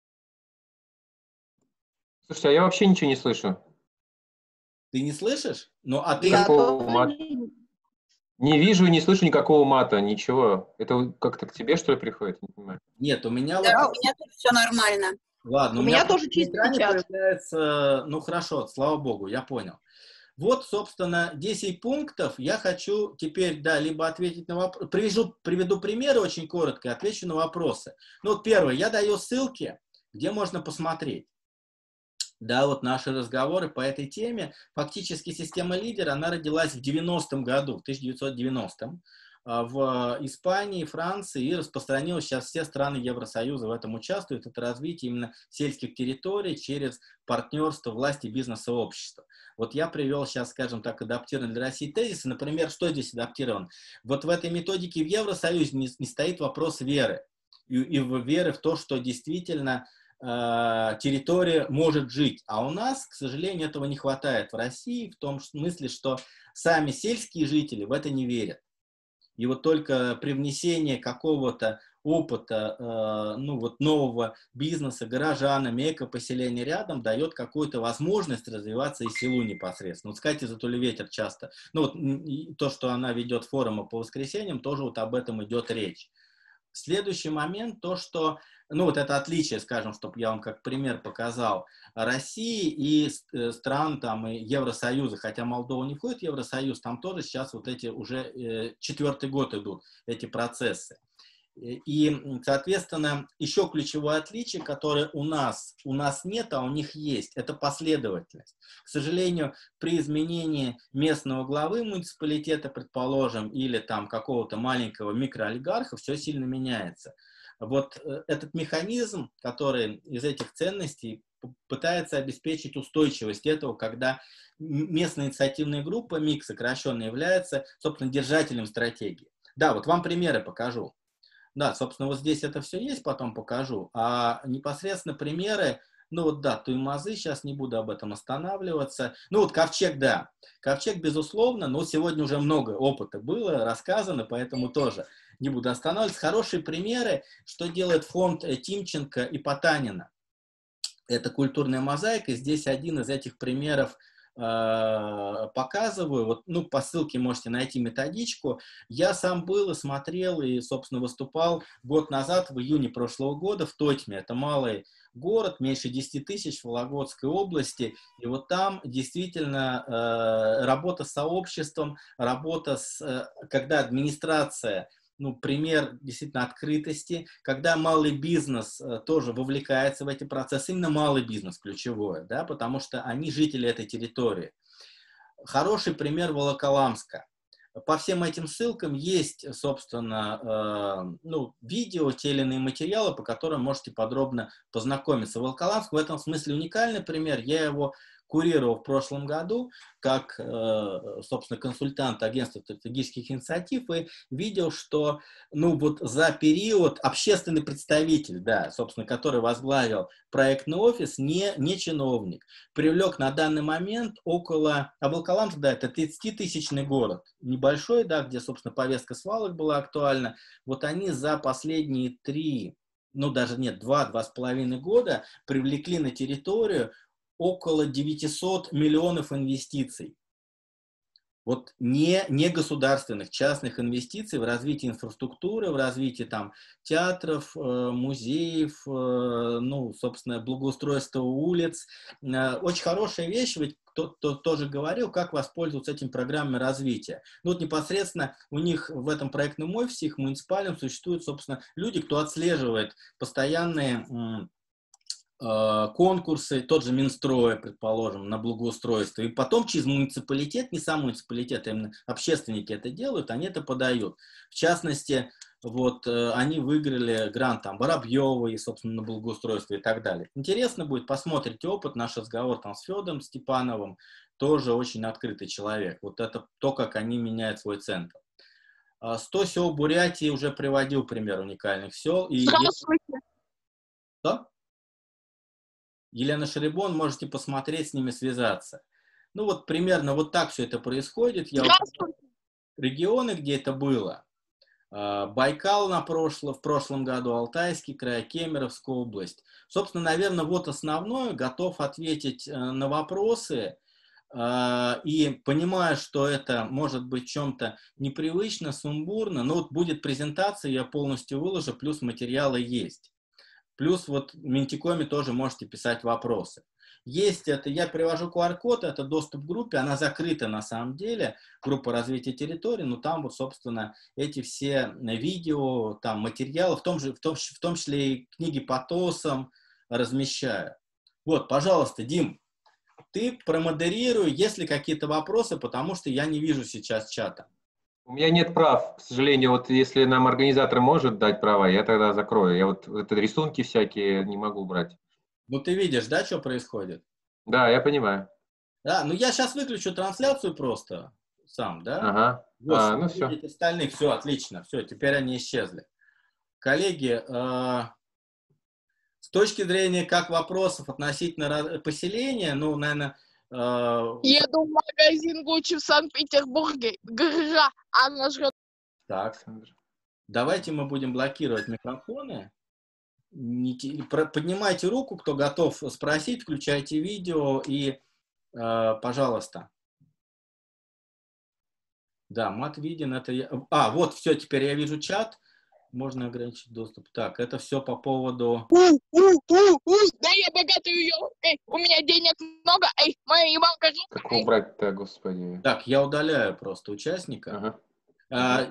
Слушайте, а я вообще ничего не слышу. Ты не слышишь? Ну, а ты... Никакого мата. Не вижу и не слышу никакого мата, ничего. Это как-то к тебе, что ли, приходит? Не понимаю. Нет, у меня Да, вот... у меня тут все нормально. Ладно, у, у меня, меня тоже чистый чат. Появляется... Ну, хорошо, слава богу, я понял. Вот, собственно, десять пунктов. Я хочу теперь, да, либо ответить на вопросы. Приведу, приведу примеры очень коротко, отвечу на вопросы. Ну, вот первое, я даю ссылки, где можно посмотреть. Да, вот наши разговоры по этой теме. Фактически система «Лидер», она родилась в девяностом году, в тысяча девятьсот девяностом, в Испании, Франции, и распространилась. Сейчас все страны Евросоюза в этом участвуют. Это развитие именно сельских территорий через партнерство власти, бизнеса и общества. Вот я привел сейчас, скажем так, адаптированные для России тезисы. Например, что здесь адаптировано? Вот в этой методике в Евросоюзе не, не стоит вопрос веры. И, и веры в то, что действительно территория может жить. А у нас, к сожалению, этого не хватает в России, в том смысле, что сами сельские жители в это не верят. И вот только при внесении какого-то опыта, ну вот нового бизнеса горожанами, экопоселения рядом дает какую-то возможность развиваться и селу непосредственно. Вот с Катей Затулеветер часто, ну вот то, что она ведет форумы по воскресеньям, тоже вот об этом идет речь. Следующий момент, то, что, ну вот это отличие, скажем, чтобы я вам как пример показал, России и стран там и Евросоюза, хотя Молдова не входит в Евросоюз, там тоже сейчас вот эти уже э, четвертый год идут эти процессы. И, соответственно, еще ключевое отличие, которое у нас, у нас нет, а у них есть, это последовательность. К сожалению, при изменении местного главы муниципалитета, предположим, или там какого-то маленького микроолигарха, все сильно меняется. Вот этот механизм, который из этих ценностей пытается обеспечить устойчивость этого, когда местная инициативная группа, МИК сокращенно, является, собственно, держателем стратегии. Да, вот вам примеры покажу. Да, собственно, вот здесь это все есть, потом покажу. А непосредственно примеры, ну вот да, Туймазы, сейчас не буду об этом останавливаться. Ну вот Ковчег, да. Ковчег, безусловно, но сегодня уже много опыта было рассказано, поэтому тоже не буду останавливаться. Хорошие примеры, что делает фонд Тимченко и Потанина. Это культурная мозаика. Здесь один из этих примеров показываю, вот, ну, по ссылке можете найти методичку. Я сам был и смотрел, и, собственно, выступал год назад, в июне прошлого года, в Тотьме. Это малый город, меньше десяти тысяч в Вологодской области. И вот там действительно э, работа с сообществом, работа с, э, когда администрация, ну, пример действительно открытости, когда малый бизнес э, тоже вовлекается в эти процессы, именно малый бизнес ключевое, да, потому что они жители этой территории. Хороший пример Волоколамска. По всем этим ссылкам есть, собственно, э, ну, видео, те или иные материалы, по которым можете подробно познакомиться. Волоколамск в этом смысле уникальный пример. Я его курировал в прошлом году как, собственно, консультант агентства стратегических инициатив и видел, что, ну, вот за период общественный представитель, да, собственно, который возглавил проектный офис, не, не чиновник, привлек на данный момент около, а Волоколамск, да, это тридцатитысячный город, небольшой, да, где, собственно, повестка свалок была актуальна. Вот они за последние три, ну даже нет, два-два с половиной года привлекли на территорию около девятисот миллионов инвестиций. Вот не, не государственных, частных инвестиций в развитие инфраструктуры, в развитие там театров, музеев, ну, собственно, благоустройства улиц. Очень хорошая вещь, ведь кто-то тоже говорил, как воспользоваться этими программами развития. Ну, вот непосредственно у них в этом проектном офисе, их муниципальном, существуют, собственно, люди, кто отслеживает постоянные конкурсы, тот же Минстрой, предположим, на благоустройство, и потом через муниципалитет, не сам муниципалитет, а именно общественники это делают, они это подают. В частности, вот они выиграли грант там Воробьевой, собственно, на благоустройство и так далее. Интересно будет, посмотрите опыт, наш разговор там с Федором Степановым, тоже очень открытый человек. Вот это то, как они меняют свой центр. сто сел Бурятии уже приводил пример уникальных сел. И Здравствуйте. Что? Елена Шарибон, можете посмотреть, с ними связаться. Ну вот примерно вот так все это происходит. Я вот регионы, где это было. Байкал на прошло, в прошлом году, Алтайский край, Кемеровская область. Собственно, наверное, вот основное. Готов ответить на вопросы. И понимаю, что это может быть в чем-то непривычно, сумбурно. Но вот будет презентация, я полностью выложу, плюс материалы есть. Плюс вот в Ментикоме тоже можете писать вопросы. Есть это, я привожу ку ар код, это доступ к группе, она закрыта на самом деле, группа развития территории, но там вот, собственно, эти все видео, там материалы, в том, же, в том, в том числе и книги по ТОСам размещаю. Вот, пожалуйста, Дим, ты промодерируй, если какие-то вопросы, потому что я не вижу сейчас чата. У меня нет прав, к сожалению, вот если нам организатор может дать права, я тогда закрою. Я вот это рисунки всякие не могу убрать. Ну ты видишь, да, что происходит? Да, я понимаю. Да, ну я сейчас выключу трансляцию просто сам, да? Ага, Вот, а, ну все. Остальных, все, отлично, все, теперь они исчезли. Коллеги, э, с точки зрения как вопросов относительно поселения, ну, наверное... Э, Еду в магазин Гуччи в Санкт-Петербурге. Гра, она жрет. Так, давайте мы будем блокировать микрофоны. Поднимайте руку, кто готов спросить, включайте видео и, э, пожалуйста. Да, мат виден, это я... А, вот, все, теперь я вижу чат. Можно ограничить доступ. Так, это все по поводу... У, у, у, у, да я богатый ее. Эй, у меня денег много. Эй, моя ебанка. Как убрать-то, господи. Так, я удаляю просто участника. Ага. А,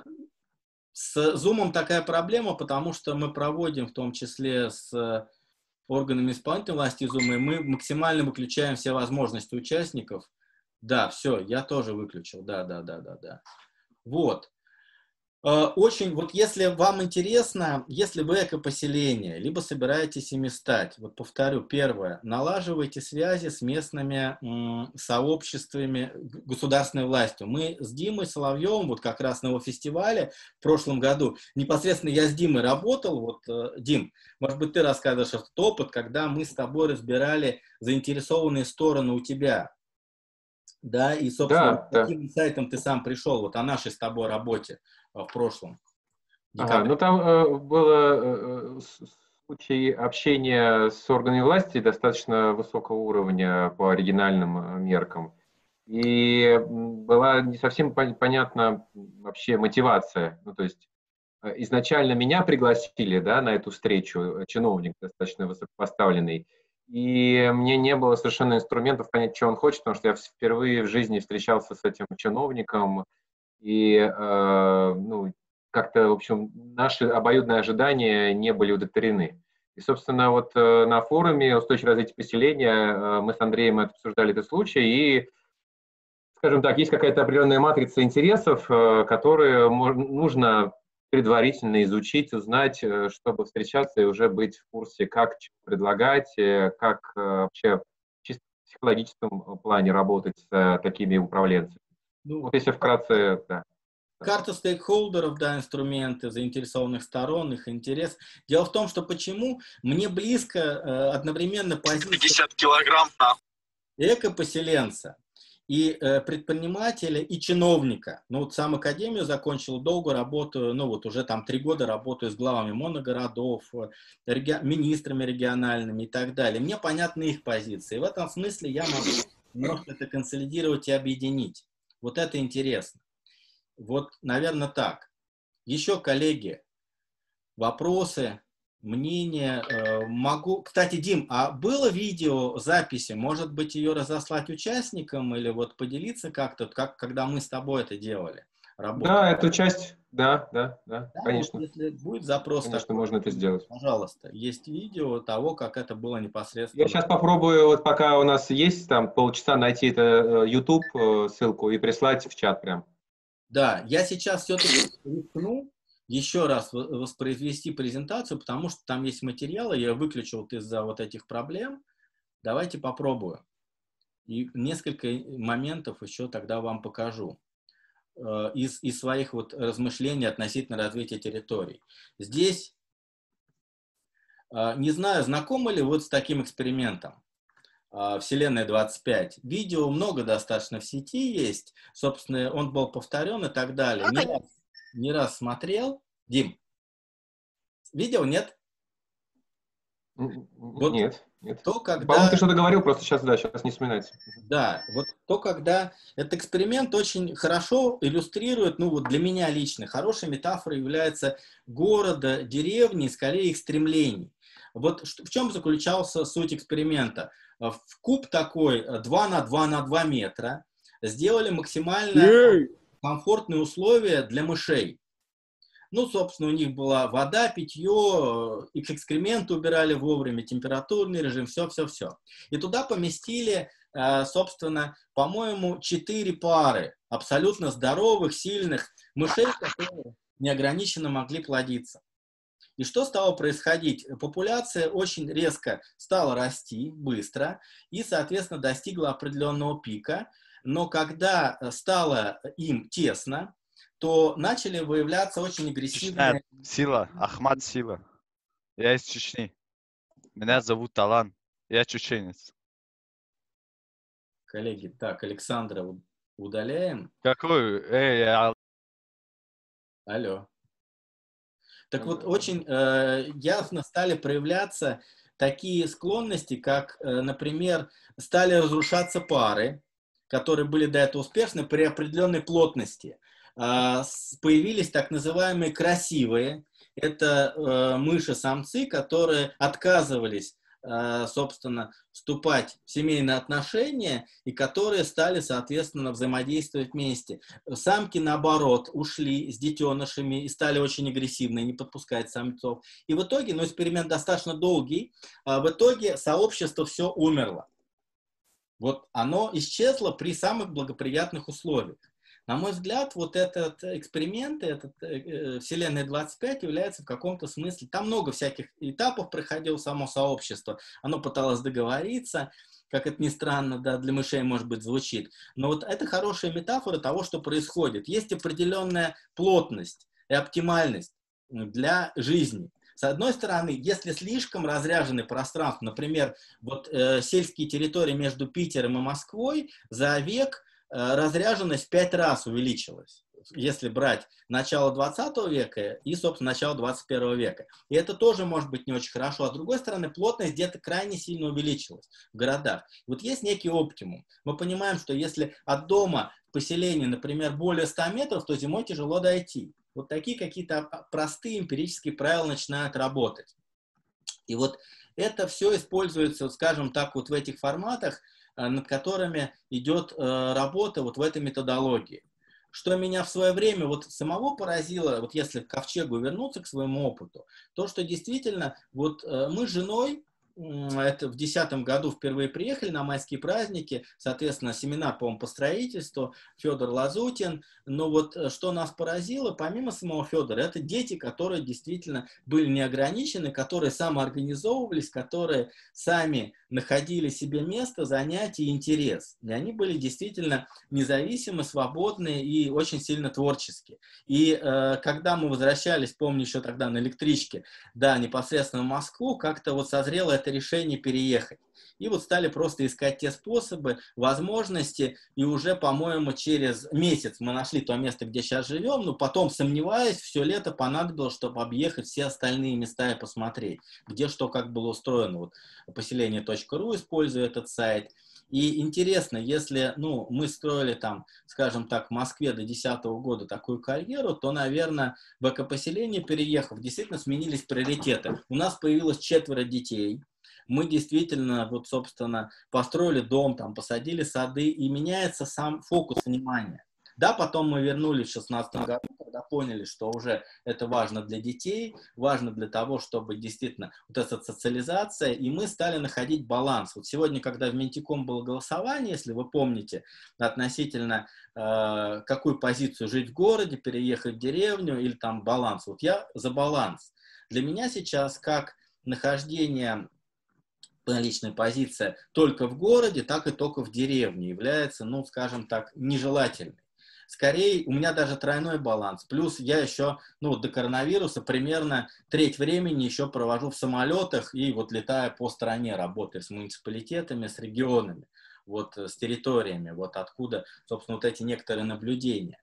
с Zoom такая проблема, потому что мы проводим, в том числе с органами исполнительной власти Zoom, и мы максимально выключаем все возможности участников. Да, все, я тоже выключил. Да, да, да, да, да. Вот. Очень, вот если вам интересно, если вы экопоселение, либо собираетесь ими стать, вот повторю, первое, налаживайте связи с местными м, сообществами государственной властью. Мы с Димой Соловьевым, вот как раз на его фестивале в прошлом году, непосредственно я с Димой работал, вот, Дим, может быть, ты расскажешь этот опыт, когда мы с тобой разбирали заинтересованные стороны у тебя. Да, и, собственно, да, каким да. инсайтом ты сам пришел, вот о нашей с тобой работе в прошлом. Ага, ну там э, было э, случай общения с органами власти достаточно высокого уровня по оригинальным меркам. И была не совсем понятна вообще мотивация. Ну, то есть изначально меня пригласили, да, на эту встречу, чиновник достаточно высокопоставленный, и мне не было совершенно инструментов понять, что он хочет, потому что я впервые в жизни встречался с этим чиновником, и э, ну, как-то, в общем, наши обоюдные ожидания не были удовлетворены. И, собственно, вот э, на форуме «Устойчивое развитие поселения» э, мы с Андреем обсуждали этот случай, и, скажем так, есть какая-то определенная матрица интересов, э, которые нужно предварительно изучить, узнать, чтобы встречаться и уже быть в курсе, как предлагать, как вообще в чисто психологическом плане работать с такими управленцами. Ну, вот если вкратце, да. Карта стейкхолдеров, да, инструменты заинтересованных сторон, их интерес. Дело в том, что почему мне близко э, одновременно позиция пятьдесят килограмм, нахуй. экопоселенца. и э, предпринимателя, и чиновника. Ну, вот сам академию закончил, долго работаю, ну, вот уже там три года работаю с главами моногородов, реги... министрами региональными и так далее. Мне понятны их позиции. В этом смысле я могу немножко это консолидировать и объединить. Вот это интересно. Вот, наверное, так. Еще, коллеги, вопросы, мнения. Э, могу... Кстати, Дим, а было видео записи? Может быть, ее разослать участникам или вот поделиться как-то, как, когда мы с тобой это делали? Работали? Да, эту часть, да, да, да, Да, конечно. вот если будет запрос Конечно, такой, можно это сделать. пожалуйста, есть видео того, как это было непосредственно. Я сейчас попробую, вот пока у нас есть там полчаса, найти это YouTube ссылку и прислать в чат прям. Да, я сейчас все-таки рискну еще раз воспроизвести презентацию, потому что там есть материалы, я выключил из-за вот этих проблем. Давайте попробую. И несколько моментов еще тогда вам покажу э, из, из своих вот размышлений относительно развития территорий. Здесь, э, не знаю, знакомы ли вот с таким экспериментом э, Вселенная двадцать пять. Видео много достаточно в сети есть. Собственно, он был повторен и так далее. Не раз, не раз смотрел. Дим, видео нет? Вот нет, нет. То, когда... По-моему, ты что-то говорил, просто сейчас, да, сейчас не вспоминается. Да, вот то, когда этот эксперимент очень хорошо иллюстрирует, ну вот для меня лично, хорошей метафорой является города, деревни, скорее их стремлений. Вот в чем заключался суть эксперимента? В куб такой два на два на два метра сделали максимально комфортные условия для мышей. Ну, собственно, у них была вода, питье, их экскременты убирали вовремя, температурный режим, все-все-все. И туда поместили, собственно, по-моему, четыре пары абсолютно здоровых, сильных мышей, которые неограниченно могли плодиться. И что стало происходить? Популяция очень резко стала расти, быстро, и, соответственно, достигла определенного пика. Но когда стало им тесно, то начали выявляться очень агрессивные... Сила, Ахмад Сила. Я из Чечни. Меня зовут Талан. Я чеченец. Коллеги, так, Александра удаляем. Какой? Эй, я... Алло. Так вот, очень э, ясно стали проявляться такие склонности, как, э, например, стали разрушаться пары, которые были до этого успешны при определенной плотности. Появились так называемые красивые. Это э, мыши-самцы, которые отказывались, э, собственно, вступать в семейные отношения и которые стали, соответственно, взаимодействовать вместе. Самки, наоборот, ушли с детенышами и стали очень агрессивны, не подпускать самцов. И в итоге, ну, эксперимент достаточно долгий, э, в итоге сообщество все умерло. Вот оно исчезло при самых благоприятных условиях. На мой взгляд, вот этот эксперимент, этот э, Вселенная двадцать пять является в каком-то смысле, там много всяких этапов проходило само сообщество, оно пыталось договориться, как это ни странно, да, для мышей, может быть, звучит, но вот это хорошая метафора того, что происходит. Есть определенная плотность и оптимальность для жизни. С одной стороны, если слишком разряжены пространства, например, вот э, сельские территории между Питером и Москвой за век разряженность в пять раз увеличилась, если брать начало двадцатого века и, собственно, начало двадцать первого века. И это тоже может быть не очень хорошо. А с другой стороны, плотность где-то крайне сильно увеличилась в городах. Вот есть некий оптимум. Мы понимаем, что если от дома к поселению, например, более ста метров, то зимой тяжело дойти. Вот такие какие-то простые эмпирические правила начинают работать. И вот это все используется, скажем так, вот в этих форматах, над которыми идет э, работа вот в этой методологии. Что меня в свое время вот самого поразило, вот если к ковчегу вернуться к своему опыту, то, что действительно вот э, мы с женой, э, это в десятом году впервые приехали на майские праздники, соответственно, семинар, по-моему, по строительству, Федор Лазутин, но вот что нас поразило, помимо самого Федора, это дети, которые действительно были неограничены, которые самоорганизовывались, которые сами находили себе место, занятие и интерес. И они были действительно независимы, свободны и очень сильно творческие. И э, когда мы возвращались, помню, еще тогда на электричке, да, непосредственно в Москву, как-то вот созрела эта это решение переехать. И вот стали просто искать те способы, возможности, и уже, по-моему, через месяц мы нашли то место, где сейчас живем, но потом, сомневаясь, все лето понадобилось, чтобы объехать все остальные места и посмотреть, где что как было устроено. Вот поселение точка ру, используя этот сайт. И интересно, если, ну, мы строили там, скажем так, в Москве до две тысячи десятого года такую карьеру, то, наверное, в экопоселение переехав, действительно сменились приоритеты. У нас появилось четверо детей. Мы действительно, вот, собственно, построили дом, там, посадили сады, и меняется сам фокус внимания. Да, потом мы вернулись в шестнадцатом году, когда поняли, что уже это важно для детей, важно для того, чтобы действительно вот эта социализация, и мы стали находить баланс. Вот сегодня, когда в Минтиком было голосование, если вы помните, относительно э, какую позицию жить в городе, переехать в деревню или там баланс, вот я за баланс. Для меня сейчас как нахождение, личная позиция только в городе, так и только в деревне является, ну, скажем так, нежелательной. Скорее, у меня даже тройной баланс. Плюс я еще, ну, до коронавируса примерно треть времени еще провожу в самолетах и вот летая по стране, работая с муниципалитетами, с регионами, вот с территориями, вот откуда, собственно, вот эти некоторые наблюдения.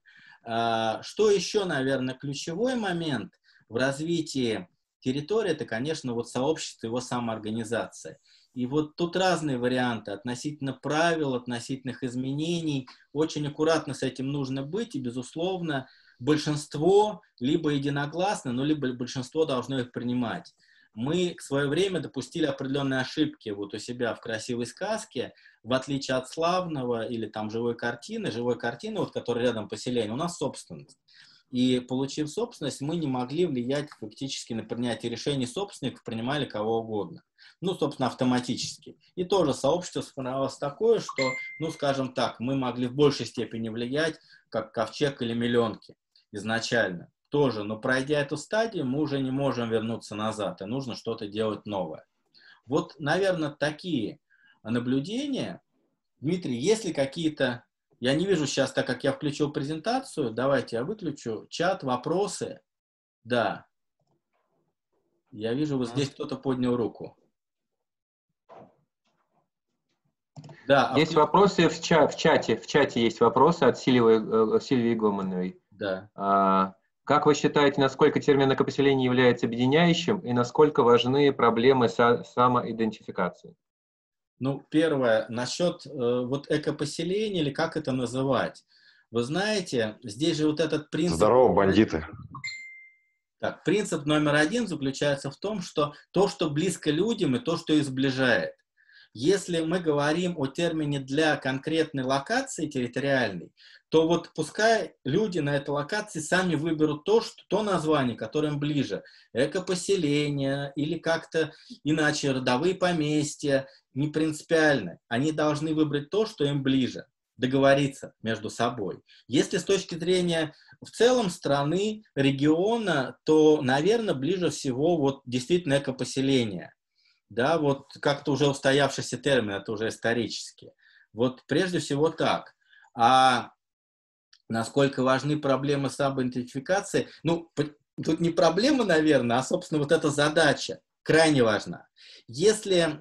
Что еще, наверное, ключевой момент в развитии территории, это, конечно, вот сообщество, его самоорганизация. И вот тут разные варианты относительно правил, относительно изменений. Очень аккуратно с этим нужно быть, и, безусловно, большинство либо единогласно, но либо большинство должно их принимать. Мы в свое время допустили определенные ошибки вот у себя в «Красивой сказке», в отличие от «Славного» или там «Живой картины». «Живой картины», вот, которая рядом поселение, у нас собственность. И, получив собственность, мы не могли влиять фактически на принятие решений собственников, принимали кого угодно. Ну, собственно, автоматически. И тоже сообщество сформировалось такое, что, ну, скажем так, мы могли в большей степени влиять, как Ковчег или Миллионки изначально. Тоже, но пройдя эту стадию, мы уже не можем вернуться назад, и нужно что-то делать новое. Вот, наверное, такие наблюдения. Дмитрий, есть ли какие-то... Я не вижу сейчас, так как я включил презентацию, давайте я выключу чат, вопросы. Да. Я вижу, вот здесь кто-то поднял руку. Да, есть а... вопросы в, ча в чате. В чате есть вопросы от Сильвии, Сильвии Гомановой. Да. А, как вы считаете, насколько термин экопоселение является объединяющим и насколько важны проблемы со самоидентификации? Ну, первое, насчет э, вот экопоселения, или как это называть. Вы знаете, здесь же вот этот принцип... Здорово, бандиты. Так, принцип номер один заключается в том, что то, что близко людям, и то, что их сближает. Если мы говорим о термине для конкретной локации территориальной, то вот пускай люди на этой локации сами выберут то, что, то название, которое им ближе. Экопоселение или как-то иначе родовые поместья, не принципиально. Они должны выбрать то, что им ближе, договориться между собой. Если с точки зрения в целом страны, региона, то, наверное, ближе всего вот действительно экопоселение. Да, вот как-то уже устоявшийся термин, это уже исторически. Вот прежде всего так. А насколько важны проблемы самоидентификации? Ну, тут не проблема, наверное, а, собственно, вот эта задача крайне важна. Если,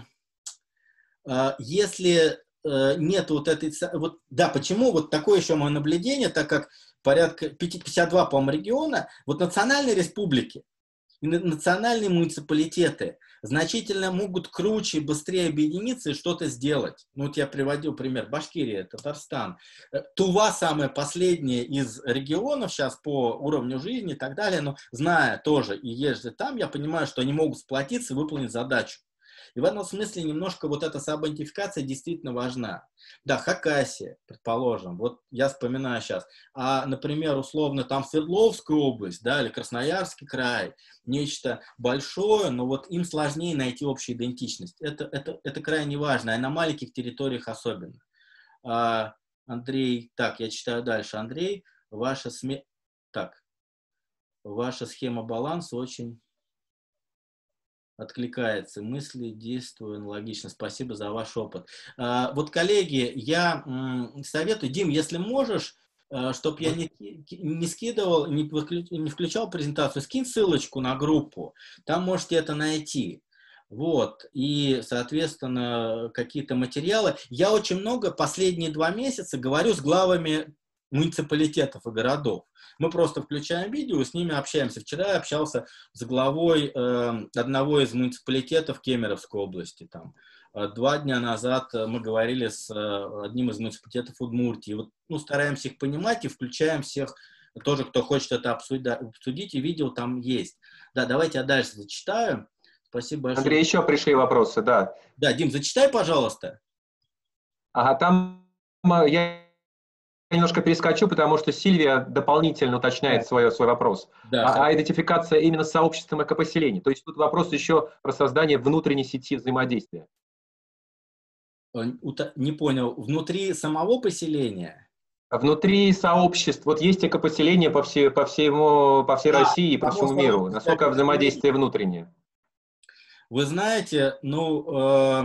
если нет вот этой... Вот, да, почему вот такое еще мое наблюдение, так как порядка пятьдесят два, по-моему, региона, вот национальные республики и национальные муниципалитеты значительно могут круче, быстрее объединиться и что-то сделать. Ну, вот я приводил пример. Башкирия, Татарстан. Тува самая последняя из регионов сейчас по уровню жизни и так далее, но зная тоже и езжу там, я понимаю, что они могут сплотиться и выполнить задачу. И в этом смысле немножко вот эта самоидентификация действительно важна. Да, Хакасия, предположим, вот я вспоминаю сейчас, а, например, условно там Свердловская область, да, или Красноярский край, нечто большое, но вот им сложнее найти общую идентичность. Это, это, это крайне важно, и на маленьких территориях особенно. А, Андрей, так, я читаю дальше. Андрей, ваша, сме... так, ваша схема баланса очень... откликается, мысли, действую аналогично. Спасибо за ваш опыт. А, вот, коллеги, я м, советую, Дим, если можешь, а, чтобы я не, не скидывал, не, не включал презентацию, скинь ссылочку на группу, там можете это найти. Вот, и, соответственно, какие-то материалы. Я очень много последние два месяца говорю с главами муниципалитетов и городов. Мы просто включаем видео и с ними общаемся. Вчера я общался с главой э, одного из муниципалитетов Кемеровской области. Там. Два дня назад мы говорили с э, одним из муниципалитетов Удмуртии. Вот, ну, стараемся их понимать и включаем всех, тоже, кто хочет это обсудить, обсудить, и видео там есть. Да, давайте я дальше зачитаю. Спасибо большое. Андрей, еще пришли вопросы, да. Да, Дим, зачитай, пожалуйста. Ага, там я немножко перескочу, потому что Сильвия дополнительно уточняет свой, свой вопрос. Да, а, а идентификация именно с сообществом экопоселений. То есть тут вопрос еще про создание внутренней сети взаимодействия. Не понял, внутри самого поселения? Внутри сообществ, вот есть экопоселения по всей, по всему, по всей да, России и по всему миру. Насколько взаимодействие внутреннее? Вы знаете, ну, э,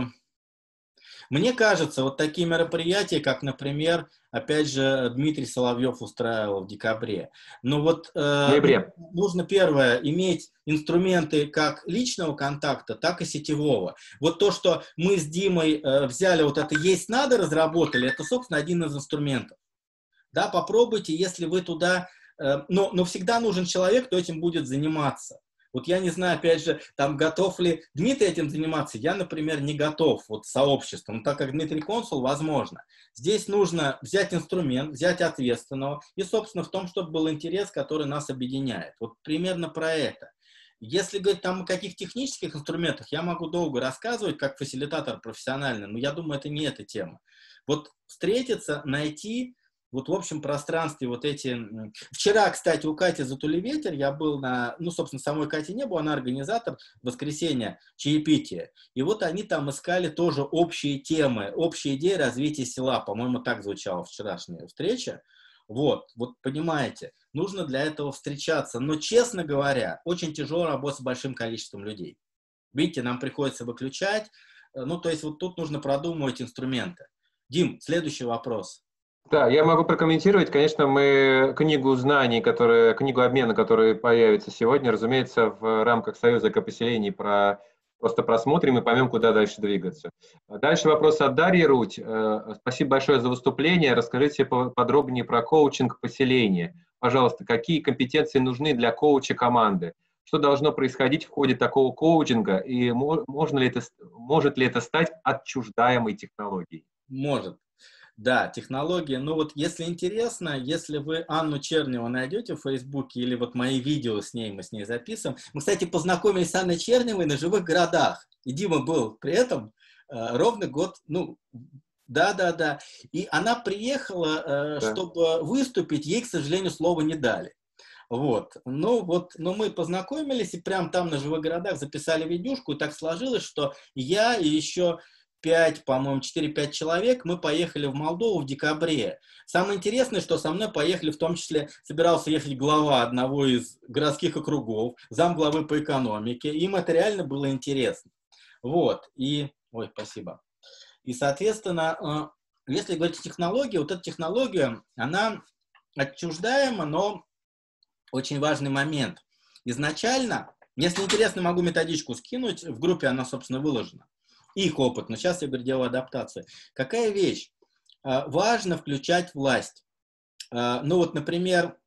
мне кажется, вот такие мероприятия, как, например, опять же, Дмитрий Соловьев устраивал в декабре. Но вот э, нужно, первое, иметь инструменты как личного контакта, так и сетевого. Вот то, что мы с Димой э, взяли, вот это «Есть надо» разработали, это, собственно, один из инструментов. Да, попробуйте, если вы туда... Э, но, но всегда нужен человек, кто этим будет заниматься. Вот я не знаю, опять же, там готов ли Дмитрий этим заниматься. Я, например, не готов вот сообществом. Но так как Дмитрий консул, возможно. Здесь нужно взять инструмент, взять ответственного. И, собственно, в том, чтобы был интерес, который нас объединяет. Вот примерно про это. Если говорить там о каких технических инструментах, я могу долго рассказывать, как фасилитатор профессиональный, но я думаю, это не эта тема. Вот встретиться, найти... Вот в общем пространстве вот эти... Вчера, кстати, у Кати Затулеветер, я был на... Ну, собственно, самой Кати не было, она организатор в воскресенье чаепития. И вот они там искали тоже общие темы, общие идеи развития села. По-моему, так звучала вчерашняя встреча. Вот, вот понимаете, нужно для этого встречаться. Но, честно говоря, очень тяжело работать с большим количеством людей. Видите, нам приходится выключать. Ну, то есть вот тут нужно продумывать инструменты. Дим, следующий вопрос. Да, я могу прокомментировать. Конечно, мы книгу знаний, которая, книгу обмена, которая появится сегодня, разумеется, в рамках Союза экопоселений про, просто просмотрим и поймем, куда дальше двигаться. Дальше вопрос от Дарьи Руть. Спасибо большое за выступление. Расскажите подробнее про коучинг поселения. Пожалуйста, какие компетенции нужны для коуча команды? Что должно происходить в ходе такого коучинга? И можно ли это, может ли это стать отчуждаемой технологией? Может. Да, технологии. Ну вот, если интересно, если вы Анну Черневу найдете в Фейсбуке или вот мои видео с ней, мы с ней записываем. Мы, кстати, познакомились с Анной Черневой на живых городах. И Дима был при этом э, ровно год, ну, да-да-да. И она приехала, э, да. чтобы выступить, ей, к сожалению, слова не дали. Вот. Ну вот, но мы познакомились и прям там на живых городах записали видюшку, и так сложилось, что я и еще... пять, по-моему, четыре-пять человек, мы поехали в Молдову в декабре. Самое интересное, что со мной поехали, в том числе, собирался ехать глава одного из городских округов, замглавы по экономике, им это реально было интересно. Вот, и, ой, спасибо. И, соответственно, если говорить о технологии, вот эта технология, она отчуждаема, но очень важный момент. Изначально, если интересно, могу методичку скинуть, в группе она, собственно, выложена. Их опыт, но сейчас я говорю, дело адаптации. Какая вещь? Важно включать власть. Ну вот, например,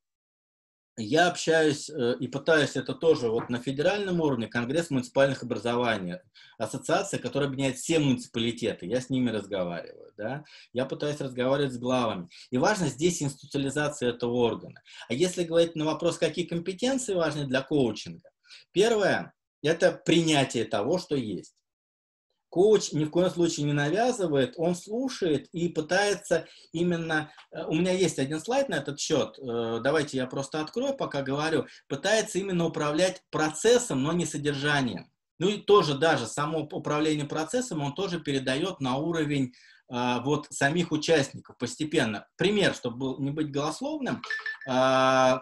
я общаюсь и пытаюсь это тоже вот на федеральном уровне, Конгресс муниципальных образований, ассоциация, которая объединяет все муниципалитеты, я с ними разговариваю, да? Я пытаюсь разговаривать с главами. И важно здесь институциализация этого органа. А если говорить на вопрос, какие компетенции важны для коучинга, первое – это принятие того, что есть. Коуч ни в коем случае не навязывает, он слушает и пытается именно... У меня есть один слайд на этот счет, давайте я просто открою, пока говорю. Пытается именно управлять процессом, но не содержанием. Ну и тоже даже само управление процессом он тоже передает на уровень вот самих участников постепенно. Пример, чтобы не быть голословным, как...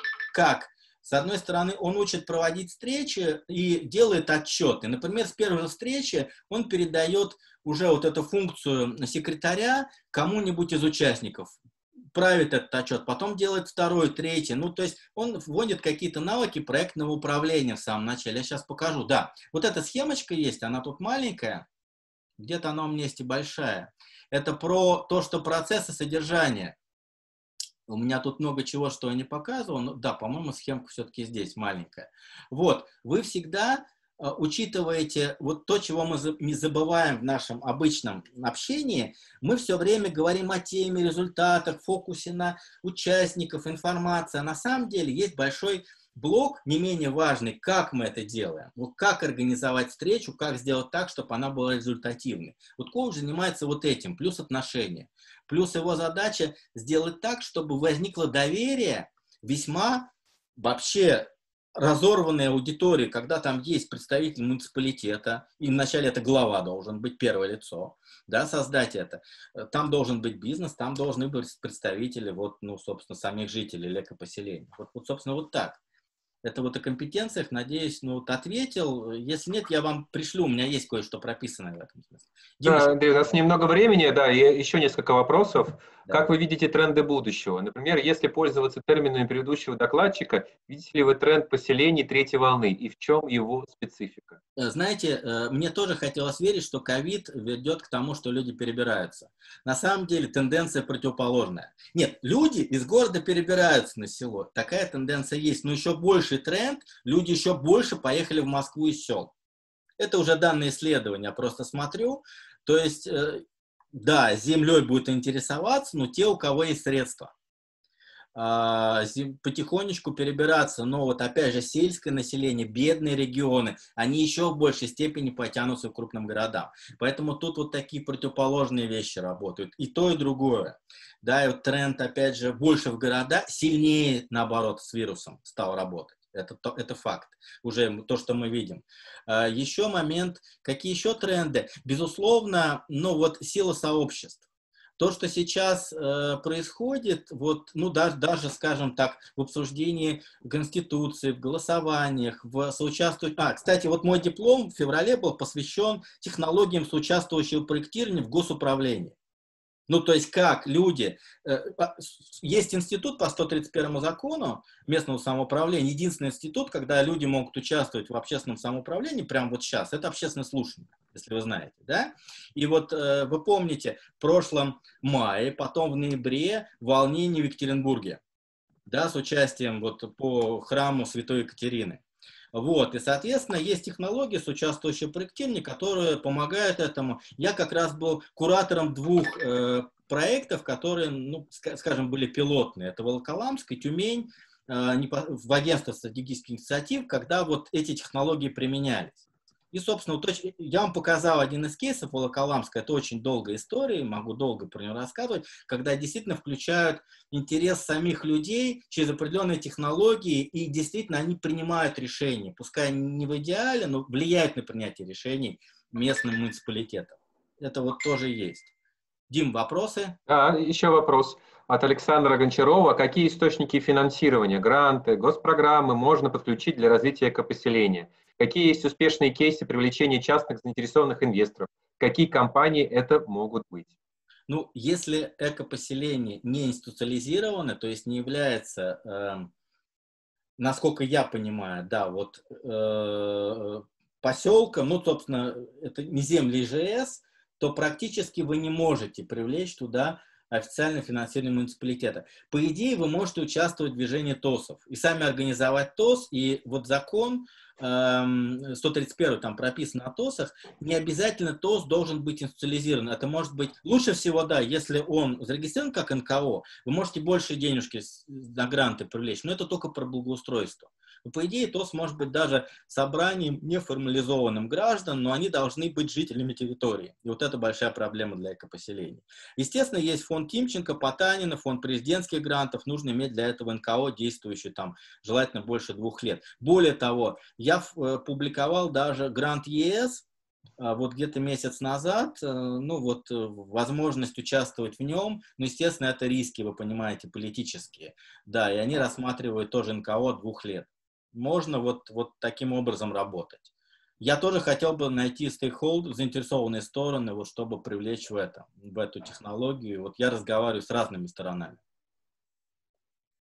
С одной стороны, он учит проводить встречи и делает отчеты. Например, с первой встречи он передает уже вот эту функцию секретаря кому-нибудь из участников. правит этот отчет, потом делает второй, третий. Ну, то есть он вводит какие-то навыки проектного управления в самом начале. Я сейчас покажу. Да, вот эта схемочка есть, она тут маленькая, где-то она у меня есть и большая. Это про то, что процесс и содержание. У меня тут много чего, что я не показывал. Но, да, по-моему, схемка все-таки здесь маленькая. Вот, вы всегда э, учитываете вот то, чего мы за, не забываем в нашем обычном общении. Мы все время говорим о теме, результатах, фокусе на участников, информации. А на самом деле есть большой блок, не менее важный, как мы это делаем. Вот как организовать встречу, как сделать так, чтобы она была результативной. Вот коуч занимается вот этим, плюс отношения. Плюс его задача сделать так, чтобы возникло доверие весьма вообще разорванной аудитории, когда там есть представитель муниципалитета, и вначале это глава должен быть, первое лицо, да, создать это. Там должен быть бизнес, там должны быть представители, вот, ну, собственно, самих жителей или экопоселений. Вот, вот, собственно, вот так. Это вот о компетенциях, надеюсь, ну, вот ответил. Если нет, я вам пришлю, у меня есть кое-что прописанное в этом смысле. Дима, Да, Андрей, у нас немного времени, да, и еще несколько вопросов. Да. Как вы видите тренды будущего? Например, если пользоваться терминами предыдущего докладчика, видите ли вы тренд поселений третьей волны, и в чем его специфика? Знаете, мне тоже хотелось верить, что ковид ведет к тому, что люди перебираются. На самом деле тенденция противоположная. Нет, люди из города перебираются на село. Такая тенденция есть. Но еще больший тренд, люди еще больше поехали в Москву из сел. Это уже данные исследования, я просто смотрю. То есть, да, землей будут интересоваться, но те, у кого есть средства. Потихонечку перебираться, но вот опять же сельское население, бедные регионы, они еще в большей степени потянутся к крупным городам. Поэтому тут вот такие противоположные вещи работают, и то, и другое. Да, и вот тренд, опять же, больше в города, сильнее, наоборот, с вирусом стал работать. Это, это факт, уже то, что мы видим. Еще момент, какие еще тренды? Безусловно, ну вот сила сообществ. То, что сейчас э, происходит, вот, ну, даже, даже, скажем так, в обсуждении Конституции, в голосованиях, в соучаствующих... А, кстати, вот мой диплом в феврале был посвящен технологиям соучаствующего проектирования в госуправлении. Ну, то есть как люди... Э, есть институт по сто тридцать первому закону местного самоуправления. Единственный институт, когда люди могут участвовать в общественном самоуправлении, прямо вот сейчас, это общественное слушание, если вы знаете, да? И вот э, вы помните, в прошлом мае, потом в ноябре волнение в Екатеринбурге, да, с участием вот по храму Святой Екатерины. Вот, и, соответственно, есть технологии соучаствующего проектирования, которые помогают этому. Я как раз был куратором двух э, проектов, которые, ну, скажем, были пилотные. Это Волоколамск и Тюмень э, в агентстве стратегических инициатив, когда вот эти технологии применялись. И, собственно, вот, я вам показал один из кейсов Волоколамска. Это очень долгая история, могу долго про нее рассказывать, когда действительно включают интерес самих людей через определенные технологии, и действительно они принимают решения, пускай не в идеале, но влияют на принятие решений местным муниципалитетом. Это вот тоже есть. Дим, вопросы? Да, еще вопрос от Александра Гончарова. Какие источники финансирования, гранты, госпрограммы можно подключить для развития экопоселения? Какие есть успешные кейсы привлечения частных заинтересованных инвесторов? Какие компании это могут быть? Ну, если экопоселение не институциализировано, то есть не является, э, насколько я понимаю, да, вот э, поселком, ну, собственно, это не земли ИЖС, то практически вы не можете привлечь туда официальное финансирование муниципалитета. По идее, вы можете участвовать в движении ТОСов и сами организовать ТОС, и вот закон эм, сто тридцать первый там прописан о ТОСах, не обязательно ТОС должен быть институциализирован. Это может быть, лучше всего, да, если он зарегистрирован как эн ка о, вы можете больше денежки на гранты привлечь, но это только про благоустройство. Но, по идее, ТОС может быть даже собранием неформализованным граждан, но они должны быть жителями территории. И вот это большая проблема для экопоселений. Естественно, есть фонд Тимченко, Потанина, фонд президентских грантов. Нужно иметь для этого эн ка о, действующий там желательно больше двух лет. Более того, я публиковал даже грант е эс, вот где-то месяц назад, ну вот возможность участвовать в нем, ну, естественно, это риски, вы понимаете, политические. Да, и они рассматривают тоже эн ка о двух лет. Можно вот, вот таким образом работать. Я тоже хотел бы найти стейкхолдеров, заинтересованные стороны, вот, чтобы привлечь в, это, в эту технологию. Вот я разговариваю с разными сторонами.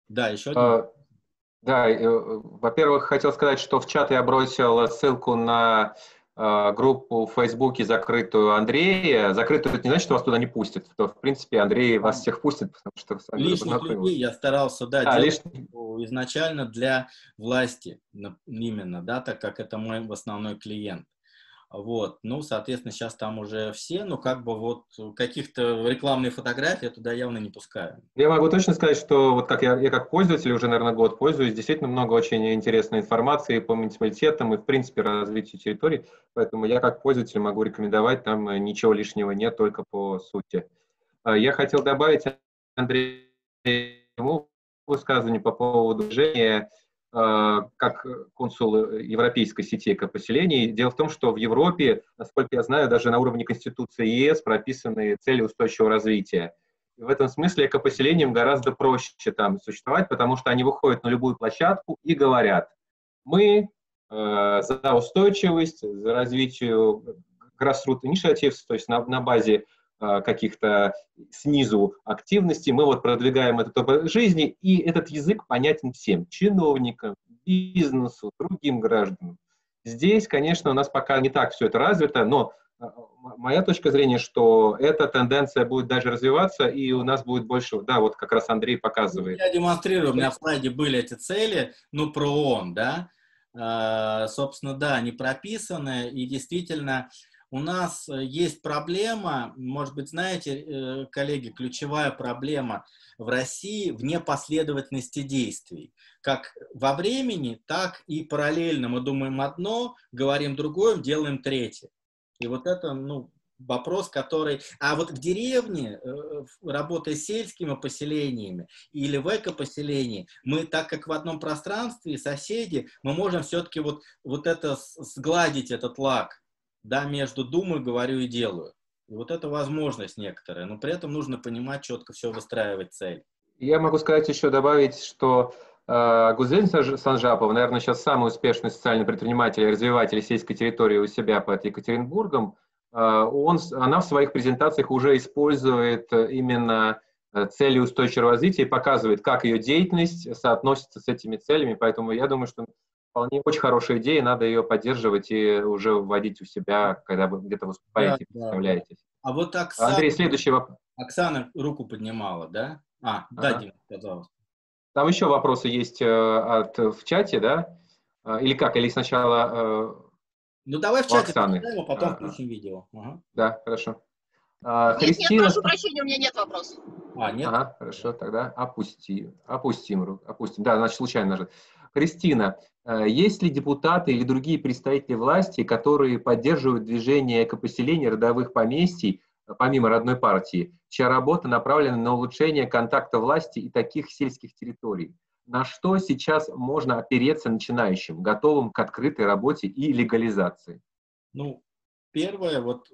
Да, еще один. А, да, э, во-первых, хотел сказать, что в чат я бросил ссылку на э, группу в Фейсбуке закрытую Андрея. Закрытую это не значит, что вас туда не пустят. То, в принципе, Андрей вас всех пустит, потому что с вами уже Лишних познакомился. людей я старался, да, А, делать лишних... изначально для власти, именно, да, так как это мой основной клиент. Вот, ну, соответственно, сейчас там уже все, ну, как бы вот каких-то рекламных фотографий я туда явно не пускаю. Я могу точно сказать, что вот как я, я как пользователь уже, наверное, год пользуюсь, действительно много очень интересной информации по муниципалитетам и, в принципе, развитию территорий, поэтому я как пользователь могу рекомендовать, там ничего лишнего нет, только по сути. Я хотел добавить, Андрей, ему высказывание по поводу движения как консул европейской сети экопоселений. Дело в том, что в Европе, насколько я знаю, даже на уровне Конституции ЕС прописаны цели устойчивого развития. И в этом смысле экопоселениям гораздо проще там существовать, потому что они выходят на любую площадку и говорят: мы э, за устойчивость, за развитие grassroots initiatives, то есть на, на базе э, каких-то снизу активностей, мы вот продвигаем этот образ жизни, и этот язык понятен всем, чиновникам, бизнесу, другим гражданам. Здесь, конечно, у нас пока не так все это развито, но моя точка зрения, что эта тенденция будет даже развиваться, и у нас будет больше, да, вот как раз Андрей показывает. Я демонстрирую, у меня в слайде были эти цели, ну, про ООН, да, э, собственно, да, они прописаны, и действительно у нас есть проблема, может быть, знаете, коллеги, ключевая проблема в России в непоследовательности действий. Как во времени, так и параллельно мы думаем одно, говорим другое, делаем третье. И вот это, ну, вопрос, который... А вот в деревне, работая с сельскими поселениями или в экопоселении, мы, так как в одном пространстве соседи, мы можем все-таки вот, вот это сгладить, этот лаг, да, между думаю, говорю и делаю. И вот это возможность некоторая, но при этом нужно понимать, четко все выстраивать цель. Я могу сказать еще, добавить, что э, Гузель Санжапова, наверное, сейчас самый успешный социальный предприниматель и развиватель сельской территории у себя под Екатеринбургом, э, он, она в своих презентациях уже использует именно цели устойчивого развития и показывает, как ее деятельность соотносится с этими целями, поэтому я думаю, что вполне очень хорошая идея, надо ее поддерживать и уже вводить у себя, когда вы где-то выступаете, да, представляетесь. Да. А вот Оксана, Андрей, следующий вопрос. Оксана руку поднимала, да? А, ага. Да, Дима, пожалуйста. Там еще вопросы есть э, от, в чате, да? Или как? Или сначала э, ну, давай в чате, Оксаны. А потом а, включим видео. Ага. Да, хорошо. А, нет, Христина... нет, прошу прощения, у меня нет вопросов. А, нет? Ага, хорошо, тогда опустим. Опустим, опустим. Да, значит, случайно нажать. Кристина, есть ли депутаты или другие представители власти, которые поддерживают движение экопоселений родовых поместий, помимо родной партии, чья работа направлена на улучшение контакта власти и таких сельских территорий? На что сейчас можно опереться начинающим, готовым к открытой работе и легализации? Ну, первое, вот,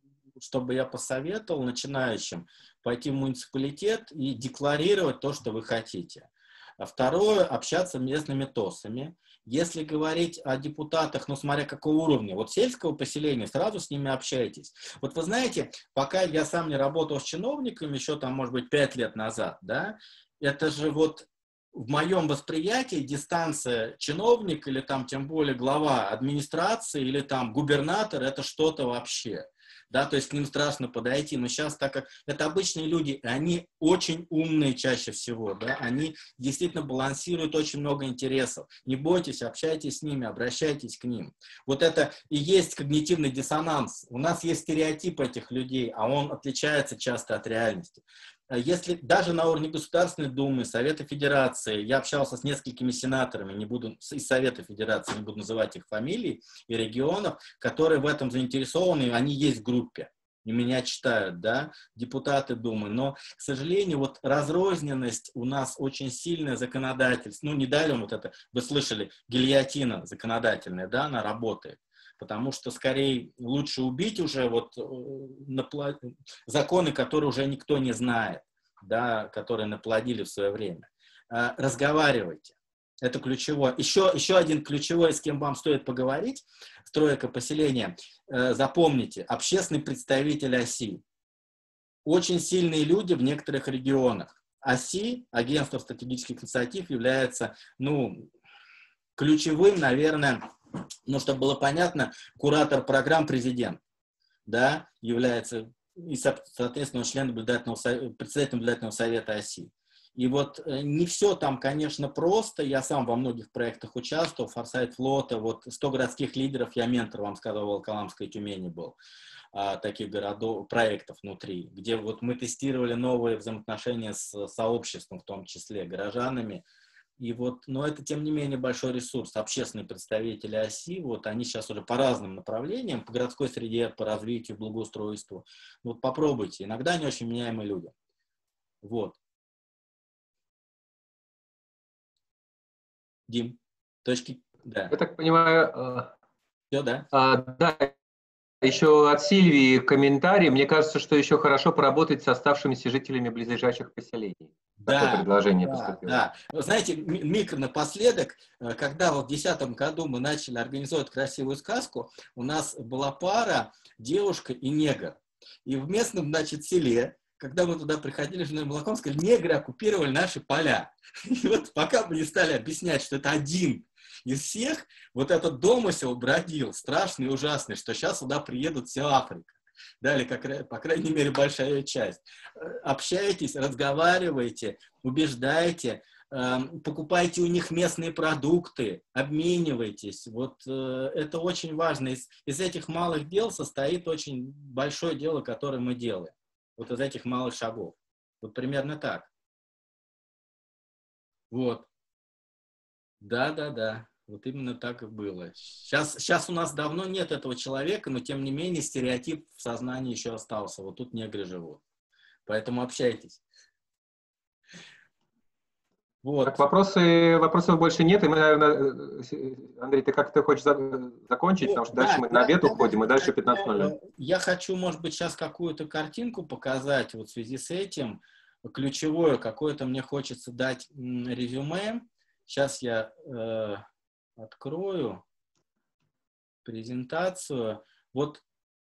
чтобы я посоветовал начинающим пойти в муниципалитет и декларировать то, что вы хотите. А второе, общаться с местными ТОСами. Если говорить о депутатах, ну, смотря какого уровня, вот сельского поселения, сразу с ними общайтесь. Вот вы знаете, пока я сам не работал с чиновниками, еще там, может быть, пять лет назад, да, это же вот в моем восприятии дистанция чиновник или там тем более глава администрации или там губернатор, это что-то вообще. Да, то есть к ним страшно подойти, но сейчас, так как это обычные люди, они очень умные чаще всего, да, они действительно балансируют очень много интересов. Не бойтесь, общайтесь с ними, обращайтесь к ним. Вот это и есть когнитивный диссонанс. У нас есть стереотип этих людей, а он отличается часто от реальности. Если даже на уровне Государственной Думы, Совета Федерации, я общался с несколькими сенаторами, не буду, из Совета Федерации, не буду называть их фамилий, и регионов, которые в этом заинтересованы, они есть в группе, и меня читают, да, депутаты Думы, но, к сожалению, вот разрозненность у нас очень сильная законодательство, ну, не дали вот это, вы слышали, гильотина законодательная, да, она работает. Потому что скорее лучше убить уже вот напла... законы, которые уже никто не знает, да, которые наплодили в свое время. Разговаривайте. Это ключевое. Еще, еще один ключевой, с кем вам стоит поговорить, стройка поселения. Запомните, общественный представитель оси. Очень сильные люди в некоторых регионах. ОСИ, агентство стратегических инициатив, является, ну, ключевым, наверное, ну, чтобы было понятно, куратор программ президент, да, является, и, соответственно, член наблюдательного совета, председатель наблюдательного совета ОСИ. И вот не все там, конечно, просто. Я сам во многих проектах участвовал, Форсайт флота, вот сто городских лидеров, я ментор, вам сказал, в Волоколамской Тюмени был, а, таких городов, проектов внутри, где вот мы тестировали новые взаимоотношения с сообществом, в том числе горожанами. И вот, но это, тем не менее, большой ресурс. Общественные представители ОСИ, вот они сейчас уже по разным направлениям, по городской среде, по развитию, благоустройству. Вот попробуйте. Иногда они очень меняемые люди. Вот. Дим, точки, да. Я так понимаю, Все, да? А, да, еще от Сильвии комментарий. Мне кажется, что еще хорошо поработать с оставшимися жителями близлежащих поселений. Такое Да, предложение да, поступило. да. Вы знаете, микро напоследок, когда вот в две тысячи десятом году мы начали организовывать красивую сказку, у нас была пара, девушка и негр. И в местном, значит, селе, когда мы туда приходили с женой молоком, сказали, негры оккупировали наши поля. И вот пока мы не стали объяснять, что это один из всех, вот этот домысел бродил, страшный и ужасный, что сейчас сюда приедут вся Африка. Да, или, как, по крайней мере, большая часть. Общайтесь, разговаривайте, убеждайте, э, покупайте у них местные продукты, обменивайтесь. Вот э, это очень важно. Из, из этих малых дел состоит очень большое дело, которое мы делаем. Вот из этих малых шагов. Вот примерно так. Вот. Да, да, да. Вот именно так и было. Сейчас, сейчас у нас давно нет этого человека, но тем не менее стереотип в сознании еще остался. Вот тут негры живут. Поэтому общайтесь. Вот. Так, вопросы, вопросов больше нет. И мы, наверное, Андрей, ты как-то хочешь закончить, потому что да, дальше мы я, на обед я, уходим, и дальше пятнадцать ноль ноль. Я хочу, может быть, сейчас какую-то картинку показать вот в связи с этим. Ключевое, какое-то мне хочется дать резюме. Сейчас я э, открою презентацию. Вот,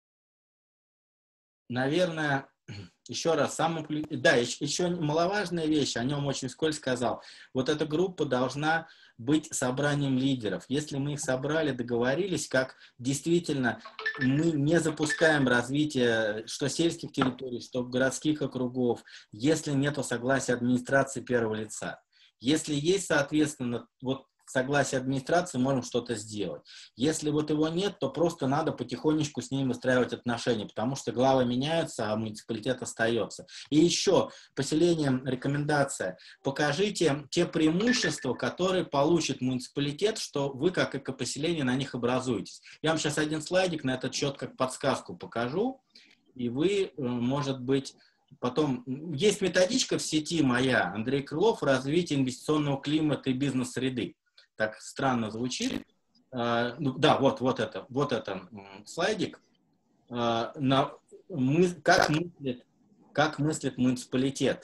наверное, еще раз, самым, да, еще, еще маловажная вещь, о нем очень вскользь сказал. Вот эта группа должна быть собранием лидеров. Если мы их собрали, договорились, как действительно мы не запускаем развитие что сельских территорий, что городских округов, если нет согласия администрации первого лица. Если есть, соответственно, вот согласие администрации, можем что-то сделать. Если вот его нет, то просто надо потихонечку с ним выстраивать отношения, потому что главы меняются, а муниципалитет остается. И еще, поселением рекомендация. Покажите те преимущества, которые получит муниципалитет, что вы, как экопоселение, на них образуетесь. Я вам сейчас один слайдик на этот счет как подсказку покажу, и вы, может быть, потом... Есть методичка в сети моя, Андрей Крылов, «Развитие инвестиционного климата и бизнес-среды». Так странно звучит. Uh, ну, да, вот, вот это, вот это слайдик. Uh, на, мы, как, мыслит, как мыслит муниципалитет.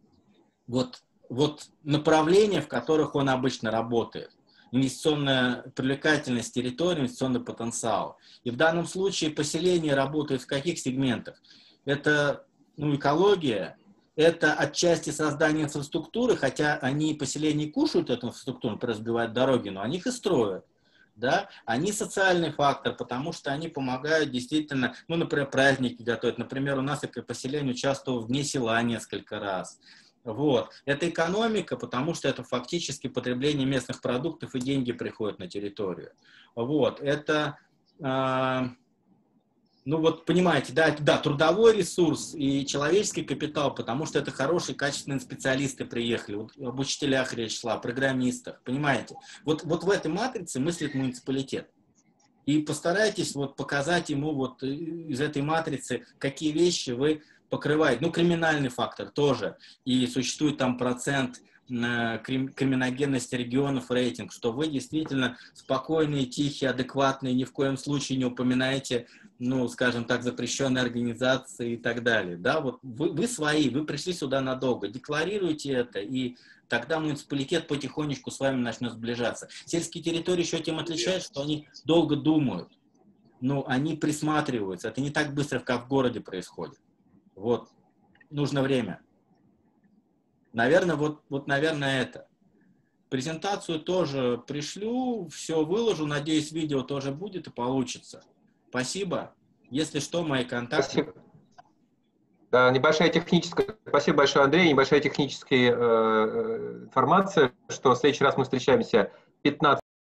Вот, вот направления, в которых он обычно работает. Инвестиционная привлекательность территории, инвестиционный потенциал. И в данном случае поселение работает в каких сегментах? Это, ну, экология. Это отчасти создание инфраструктуры, хотя они поселения кушают эту инфраструктуру, например, разбивают дороги, но они их и строят. Да? Они социальный фактор, потому что они помогают действительно, ну, например, праздники готовят. Например, у нас поселение участвовало в Дне села несколько раз. Вот. Это экономика, потому что это фактически потребление местных продуктов, и деньги приходят на территорию. Вот. Это... Э Ну вот понимаете, да, да, трудовой ресурс и человеческий капитал, потому что это хорошие, качественные специалисты приехали. Вот об учителях речь шла, о программистах, понимаете. Вот, вот в этой матрице мыслит муниципалитет. И постарайтесь вот показать ему вот из этой матрицы, какие вещи вы покрываете. Ну, криминальный фактор тоже. И существует там процент криминогенности регионов, рейтинг, что вы действительно спокойные, тихие, адекватные, ни в коем случае не упоминаете, ну, скажем так, запрещенные организации и так далее. Да, вот вы, вы свои, вы пришли сюда надолго, декларируйте это, и тогда муниципалитет потихонечку с вами начнет сближаться. Сельские территории еще тем отличаются, что они долго думают, ну, они присматриваются. Это не так быстро, как в городе происходит. Вот, нужно время. Наверное, вот, вот, наверное, это. Презентацию тоже пришлю, все выложу. Надеюсь, видео тоже будет и получится. Спасибо. Если что, мои контакты. Спасибо. Да, небольшая техническая, спасибо большое, Андрей, небольшая техническая э, информация, что в следующий раз мы встречаемся пятнадцатого